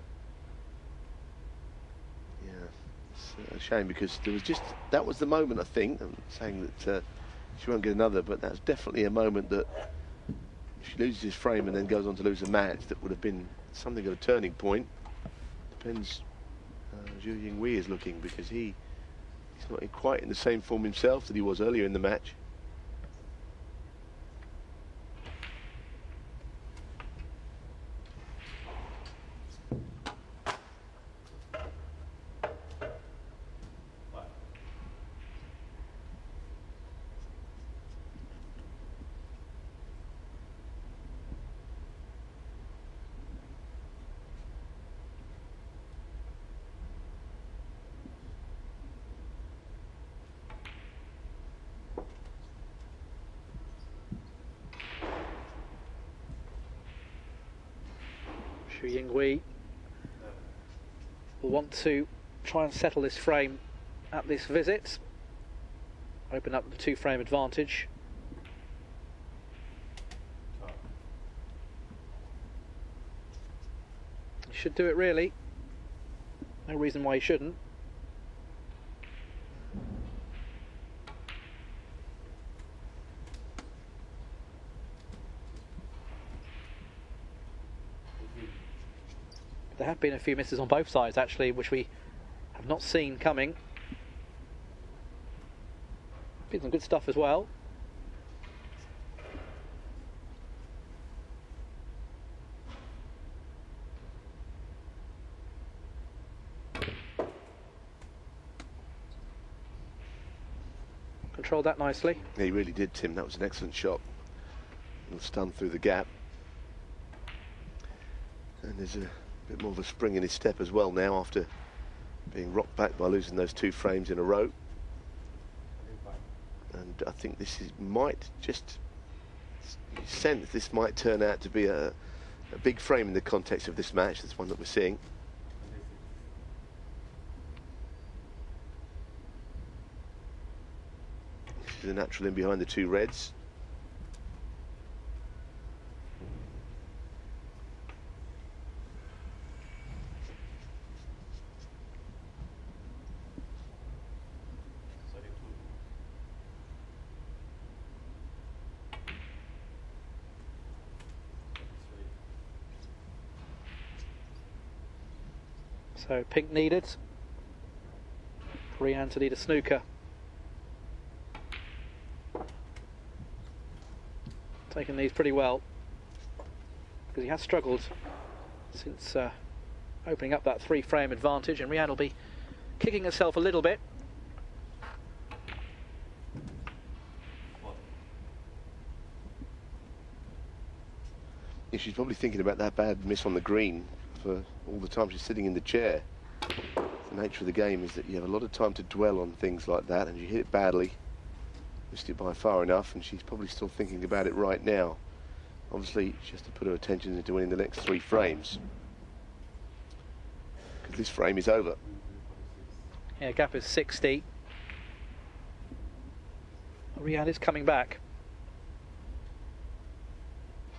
yeah, it's a shame, because there was just, that was the moment, I think. I'm saying that uh, she won't get another, but that's definitely a moment that if she loses this frame and then goes on to lose a match, that would have been something of a turning point. Depends uh, Zhu Yinghui is looking, because he he's not in quite in the same form himself that he was earlier in the match. Zhu Yinghui will want to try and settle this frame at this visit, open up the two frame advantage. He should do it, really. No reason why he shouldn't. There have been a few misses on both sides, actually, which we have not seen coming. Been some good stuff as well. Controlled that nicely. Yeah, he really did, Tim. That was an excellent shot. A stun through the gap. And there's a bit more of a spring in his step as well now, after being rocked back by losing those two frames in a row. And I think this is, might just sense this might turn out to be a, a big frame in the context of this match. This one that we're seeing. This is the natural in behind the two reds. So pink needed. Rhian to need a snooker. Taking these pretty well, because he has struggled since uh, opening up that three frame advantage, and Rhian will be kicking herself a little bit. Yeah, she's probably thinking about that bad miss on the green for all the time she's sitting in the chair. The nature of the game is that you have a lot of time to dwell on things like that, and you hit it badly, missed it by far enough, and she's probably still thinking about it right now. Obviously, she has to put her attention into winning the next three frames, because this frame is over. Yeah, gap is sixty. Rhian is coming back.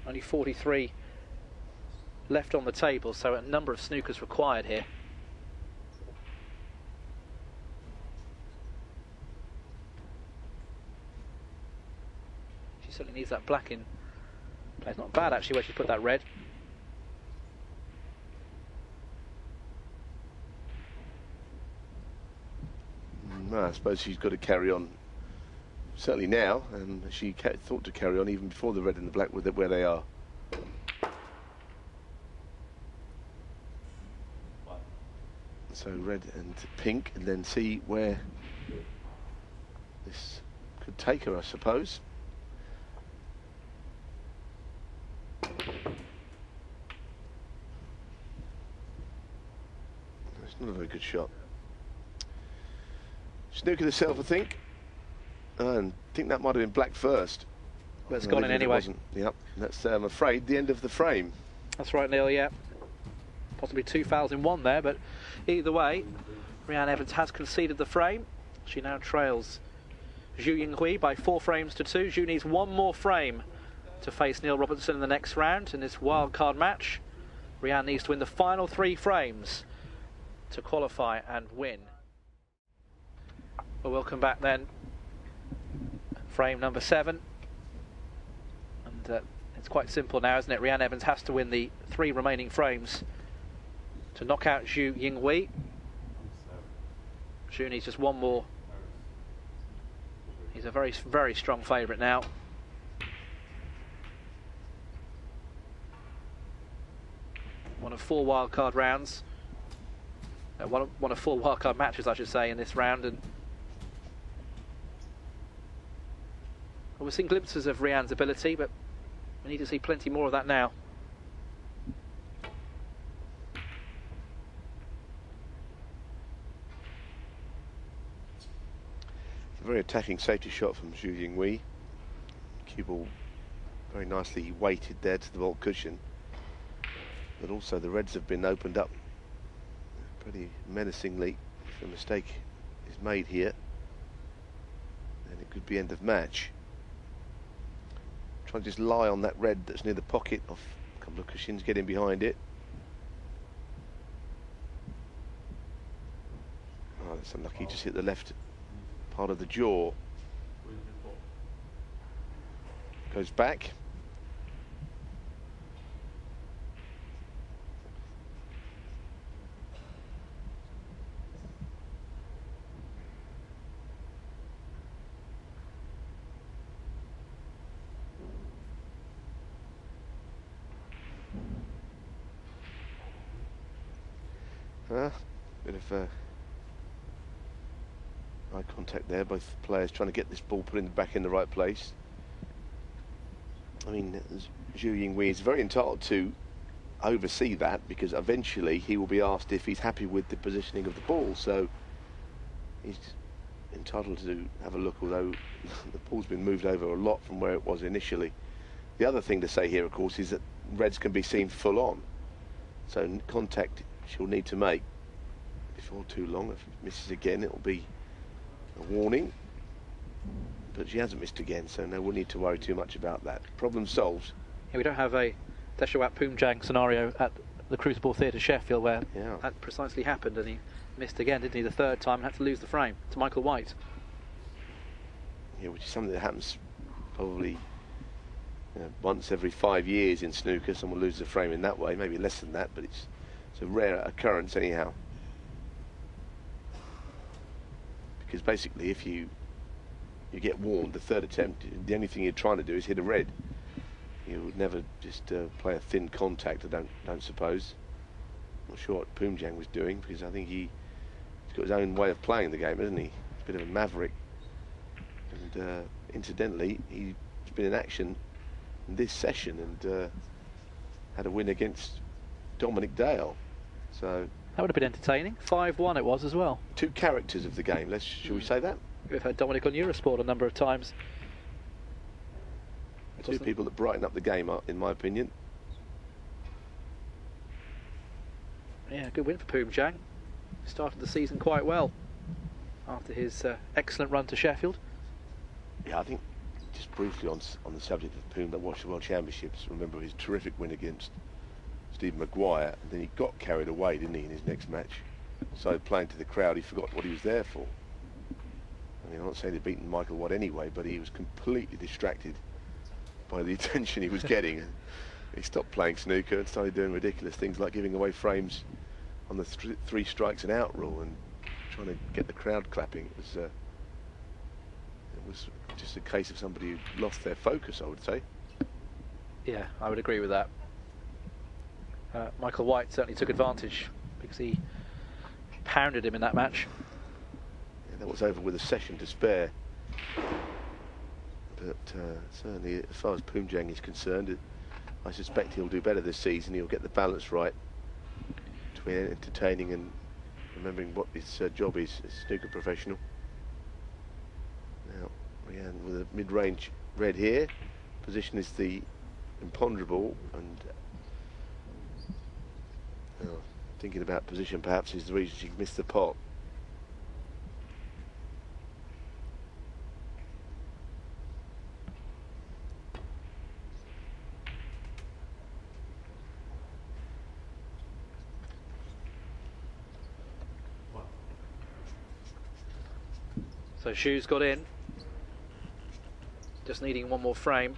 Only forty-three left on the table, so a number of snookers required here. She certainly needs that black in play. It's not bad actually where she put that red. No, I suppose she's got to carry on, certainly now, and she thought to carry on even before the red and the black were where they are. So red and pink, and then see where this could take her, I suppose. It's not a very good shot. Snooker herself, I think. Uh, and I think that might have been black first. But it's gone in anyway. Wasn't. Yep. That's, uh, I'm afraid, the end of the frame. That's right, Neil, yeah. Possibly two fouls in one there, but either way, Rhian Evans has conceded the frame. She now trails Zhu Yinghui by four frames to two. Zhu needs one more frame to face Neil Robertson in the next round in this wild card match. Rhian needs to win the final three frames to qualify and win. Well, we'll come back then. Frame number seven. And uh, it's quite simple now, isn't it? Rhian Evans has to win the three remaining frames to knock out Zhu Yinghui. Zhu needs just one more. He's a very, very strong favourite now. One of four wildcard rounds. Uh, one, of, one of four wildcard matches, I should say, in this round. And well, we're seeing glimpses of Rhian's ability, but we need to see plenty more of that now. A very attacking safety shot from Zhu Yinghui. Cue ball very nicely weighted there to the vault cushion. But also the reds have been opened up pretty menacingly. If a mistake is made here, then it could be end of match. Try and just lie on that red that's near the pocket of a couple of cushions, get in behind it. Oh, that's unlucky, just hit the left part of the jaw. Goes back. Uh, bit of uh, eye contact there, both players trying to get this ball put in back in the right place. I mean, Zhu Yinghui is very entitled to oversee that, because eventually he will be asked if he's happy with the positioning of the ball, so he's entitled to have a look, although the ball's been moved over a lot from where it was initially. The other thing to say here, of course, is that reds can be seen full on, so contact she'll need to make before too long. If it misses again, it'll be a warning, but she hasn't missed again, so no, we'll need to worry too much about that. Problem solved. Yeah, we don't have a Deshawat Poomjang scenario at the Crucible Theatre Sheffield where Yeah. that precisely happened, and he missed again, didn't he, the third time, and had to lose the frame to Michael White. Yeah, which is something that happens probably, you know, once every five years in snooker. Someone loses a frame in that way, maybe less than that, but it's it's a rare occurrence anyhow. Because basically, if you you get warned the third attempt, the only thing you're trying to do is hit a red. You would never just uh, play a thin contact. I don't don't suppose. I'm not sure what Poomjang was doing, because I think he, he's got his own way of playing the game, isn't he? He's a bit of a maverick. And uh, incidentally, he's been in action in this session and uh, had a win against Dominic Dale. So That would have been entertaining. five one it was as well. two characters of the game. Let's shall we say that? We've had Dominic on Eurosport a number of times. Two Wasn't- people that brighten up the game, uh, in my opinion. Yeah, good win for Poomjang. Started the season quite well after his uh, excellent run to Sheffield. Yeah, I think just briefly on on the subject of Poon that watched the World Championships, remember his terrific win against Stephen Maguire, and then he got carried away, didn't he, in his next match? Started playing to the crowd, he forgot what he was there for. I mean, I'm not saying he'd beaten Michael Watt anyway, but he was completely distracted by the attention he was getting. He stopped playing snooker and started doing ridiculous things like giving away frames on the th three strikes and out rule and trying to get the crowd clapping. It was, uh, it was just a case of somebody who lost their focus, I would say. Yeah, I would agree with that. Uh, Michael White certainly took advantage because he pounded him in that match. Yeah, that was over with a session to spare. But uh, certainly, as far as Poonjang is concerned, it, I suspect he'll do better this season. He'll get the balance right between entertaining and remembering what his uh, job is as a snooker professional. Now, Rian with a mid-range red here. Position is the imponderable, and uh, thinking about position perhaps is the reason she missed the pot. So Shu's got in, just needing one more frame.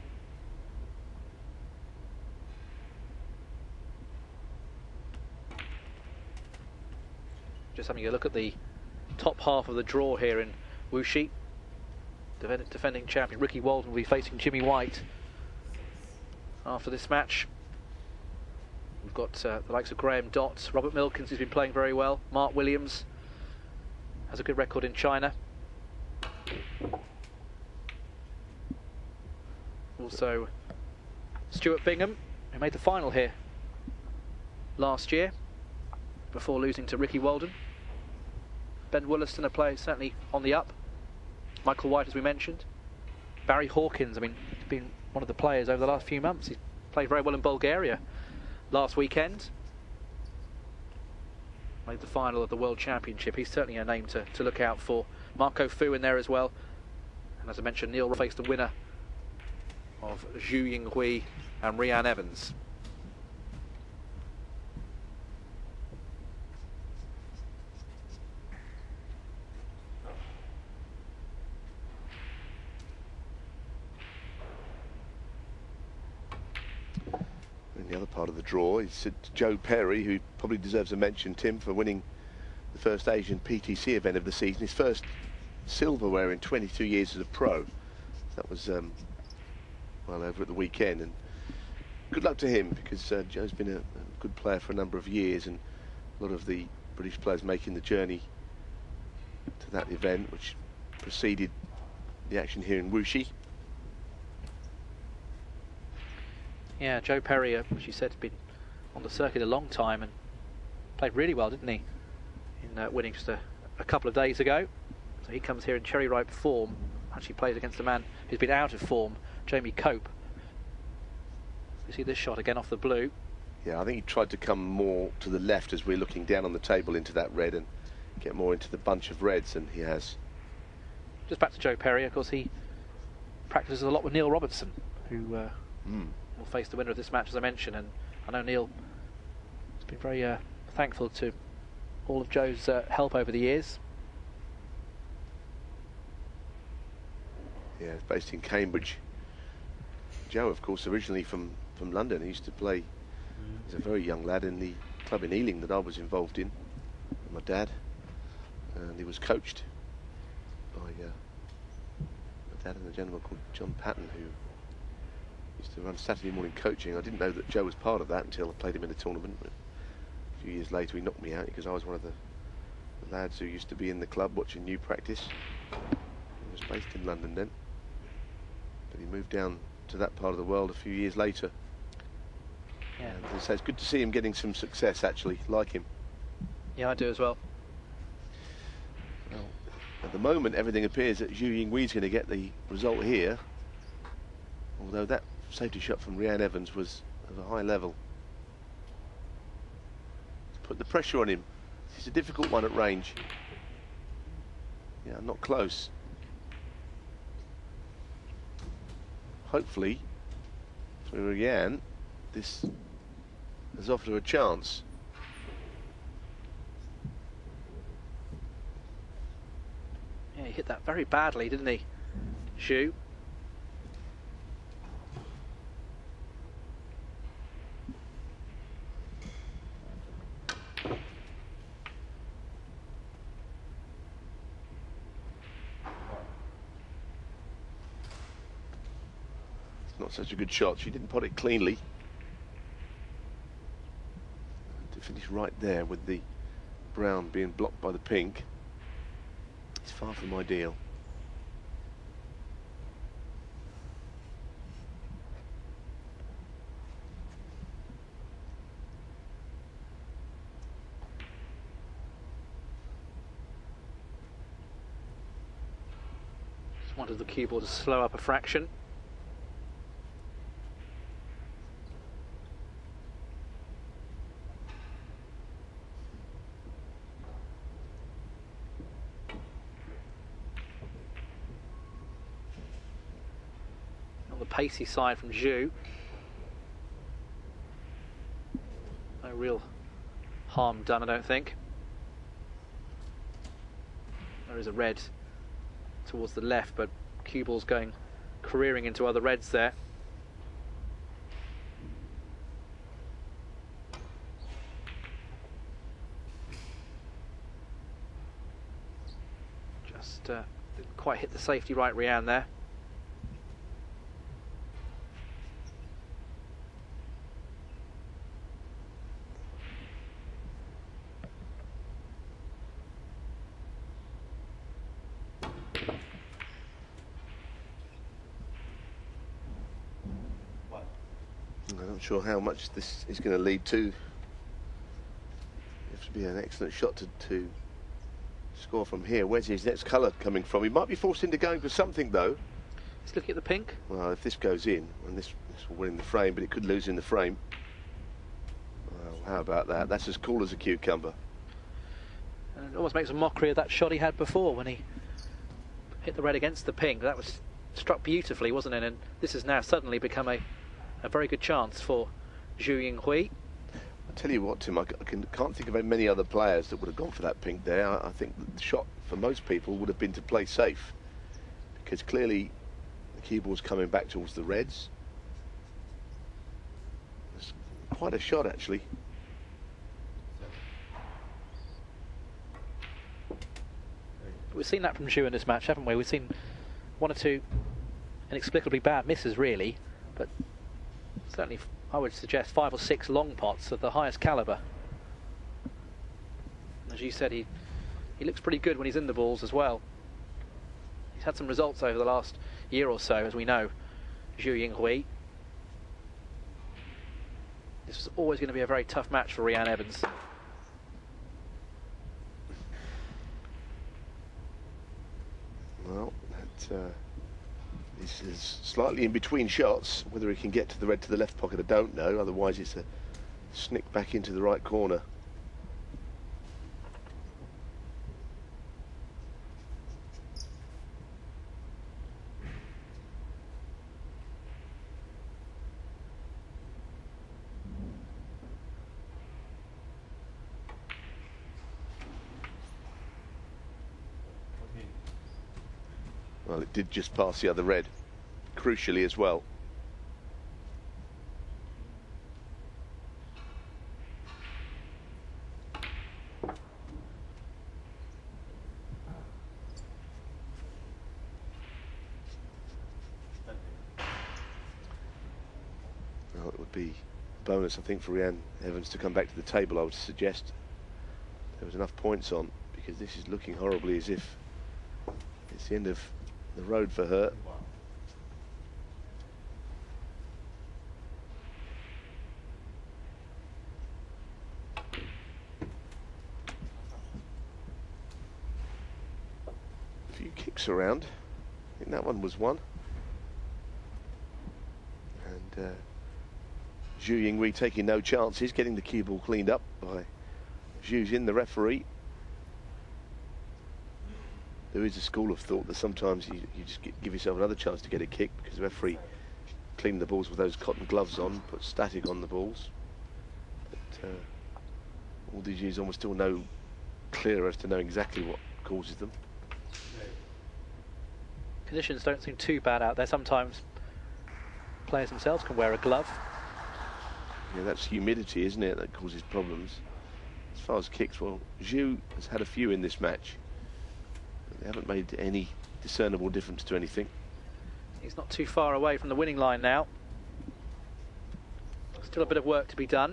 Just having a look at the top half of the draw here in Wuxi. Defend defending champion Ricky Walden will be facing Jimmy White after this match. We've got uh, the likes of Graham Dott, Robert Milkins, who's been playing very well, Mark Williams has a good record in China. Also Stuart Bingham, who made the final here last year before losing to Ricky Walden. Ben Wollaston, a player certainly on the up. Michael White, as we mentioned. Barry Hawkins, I mean, he's been one of the players over the last few months. He's played very well in Bulgaria last weekend. Made the final of the World Championship. He's certainly a name to, to look out for. Marco Fu in there as well. And as I mentioned, Neil faced the winner of Zhu Yinghui and Rian Evans. The other part of the draw is Joe Perry, who probably deserves a mention, Tim, for winning the first Asian P T C event of the season, his first silverware in twenty-two years as a pro. That was um, well over at the weekend, and good luck to him, because uh, Joe's been a, a good player for a number of years, and a lot of the British players making the journey to that event, which preceded the action here in Wuxi. Yeah, Joe Perry, uh, as you said, has been on the circuit a long time and played really well, didn't he, in uh, winning just a, a couple of days ago. So he comes here in cherry ripe form, actually plays against a man who's been out of form, Jamie Cope. You see this shot again off the blue. Yeah, I think he tried to come more to the left as we're looking down on the table into that red and get more into the bunch of reds, and he has. Just back to Joe Perry, of course, he practices a lot with Neil Robertson, who uh, mm. will face the winner of this match, as I mentioned, and I know Neil has been very uh, thankful to all of Joe's uh, help over the years. Yeah, based in Cambridge. Joe, of course, originally from, from London. He used to play as a very young lad in the club in Ealing that I was involved in with my dad. And he was coached by uh, my dad and a gentleman called John Patton, who used to run Saturday morning coaching. I didn't know that Joe was part of that until I played him in a tournament. But a few years later he knocked me out because I was one of the, the lads who used to be in the club watching new practice. He was based in London then, but he moved down to that part of the world a few years later. Yeah. And so it's good to see him getting some success, actually, like him. Yeah, I do as well. Well, at the moment everything appears that Zhu Yinghui's going to get the result here, although that safety shot from Rian Evans was of a high level. Put the pressure on him. It's a difficult one at range. Yeah, not close. hopefully, for Rianne, this has offered her a chance. Yeah, he hit that very badly, didn't he, Zhu? Not such a good shot. She didn't pot it cleanly. To finish right there with the brown being blocked by the pink, it's far from ideal. Just wanted the cue ball to slow up a fraction. Pacey side from Zhu. No real harm done, I don't think. There is a red towards the left, but cue ball's going careering into other reds there. Just uh, didn't quite hit the safety right, Rianne, there. I'm not sure how much this is going to lead to. It has to be an excellent shot to, to score from here. Where's his next colour coming from? He might be forced into going for something, though. Let's look at the pink. Well, if this goes in, and this, this will win in the frame, but it could lose in the frame. Well, how about that? That's as cool as a cucumber. And it almost makes a mockery of that shot he had before when he hit the red against the pink. That was struck beautifully, wasn't it? And this has now suddenly become a A very good chance for Zhu Yinghui. I tell you what, Tim, I can, can't think of many other players that would have gone for that pink there. I, I think the shot for most people would have been to play safe, because clearly the cue ball's coming back towards the reds. It's quite a shot, actually. We've seen that from Zhu in this match, haven't we? We've seen one or two inexplicably bad misses, really, but certainly I would suggest five or six long pots of the highest calibre. As you said, he he looks pretty good when he's in the balls as well. He's had some results over the last year or so, as we know, Zhu Yinghui. This was always going to be a very tough match for Rianne Evans. Well, that, uh, this is slightly in between shots. Whether he can get to the red to the left pocket, I don't know. Otherwise, it's a snick back into the right corner. Well, it did just pass the other red, crucially as well. Well, it would be a bonus, I think, for Rianne Evans to come back to the table. I would suggest there was enough points on, because this is looking horribly as if it's the end of the road for her. A few kicks around. I think that one was one. And uh, Zhu Yinghui taking no chances, getting the cue ball cleaned up by Zhu Jin, the referee. There is a school of thought that sometimes you, you just get, give yourself another chance to get a kick, because the referee clean the balls with those cotton gloves on, put static on the balls. But uh, all these years on, we're still no clearer as to know exactly what causes them. Conditions don't seem too bad out there. Sometimes players themselves can wear a glove. Yeah, that's humidity, isn't it, that causes problems. As far as kicks, well, Zhu has had a few in this match. But they haven't made any discernible difference to anything. He's not too far away from the winning line now. Still a bit of work to be done.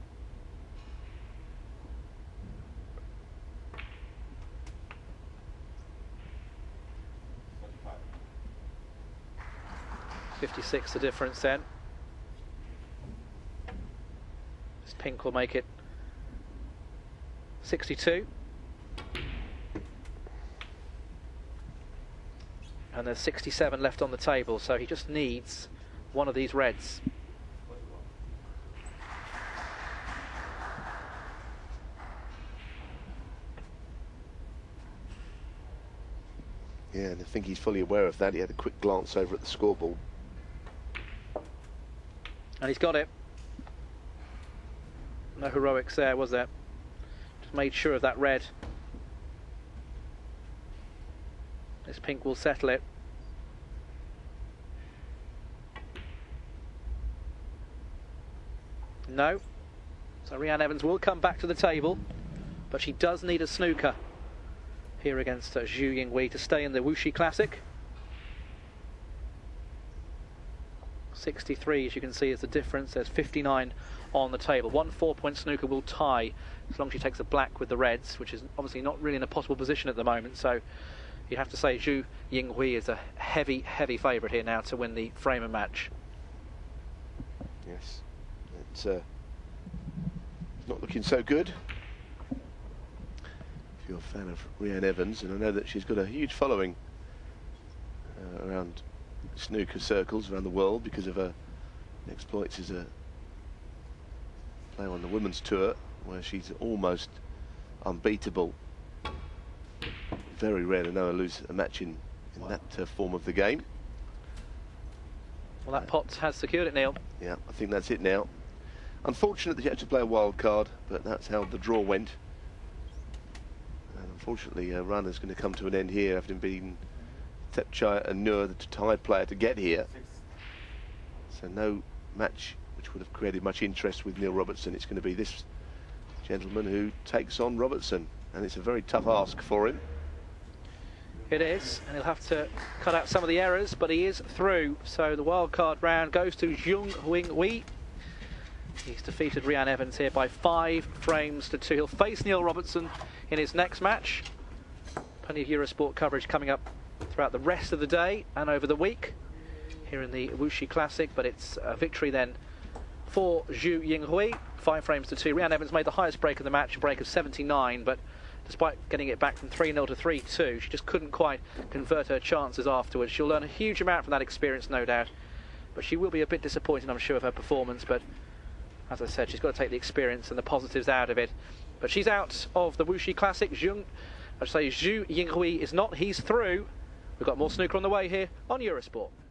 fifty-six the difference then. This pink will make it sixty-two. And there's sixty-seven left on the table, so he just needs one of these reds. Yeah, and I think he's fully aware of that. He had a quick glance over at the scoreboard. And he's got it. No heroics there, was there? Just made sure of that red. This pink will settle it. No. So Rhian Evans will come back to the table, but she does need a snooker here against uh, Zhu Yinghui to stay in the Wuxi Classic. sixty-three, as you can see, is the difference. There's fifty-nine on the table. One four-point snooker will tie as long as she takes a black with the reds, which is obviously not really in a possible position at the moment. So you have to say Zhu Yinghui is a heavy, heavy favourite here now to win the Framer match. Yes, it's uh, not looking so good. If you're a fan of Rhian Evans, and I know that she's got a huge following uh, around snooker circles around the world because of her exploits as a player on the women's tour, where she's almost unbeatable. Very rare to know her lose a match in, in that uh, form of the game. Well, that pot has secured it, Neil. Yeah, I think that's it now. Unfortunate that she had to play a wild card, but that's how the draw went. And unfortunately, her run is going to come to an end here, having been Thepchaiya and Noor, the tied player, to get here. So no match which would have created much interest with Neil Robertson. It's going to be this gentleman who takes on Robertson, and it's a very tough ask for him. It is, and he'll have to cut out some of the errors, but he is through. So the wildcard round goes to Zhu Yinghui. He's defeated Rhian Evans here by five frames to two. He'll face Neil Robertson in his next match. Plenty of Eurosport coverage coming up throughout the rest of the day and over the week here in the Wuxi Classic, but it's a victory then for Zhu Yinghui. Five frames to two. Rhian Evans made the highest break of the match, a break of seventy-nine, but despite getting it back from three nil to three two, she just couldn't quite convert her chances afterwards. She'll learn a huge amount from that experience, no doubt, but she will be a bit disappointed, I'm sure, of her performance. But as I said, she's got to take the experience and the positives out of it. But she's out of the Wuxi Classic. Zhu, I should say Zhu Yinghui is not. He's through. We've got more snooker on the way here on Eurosport.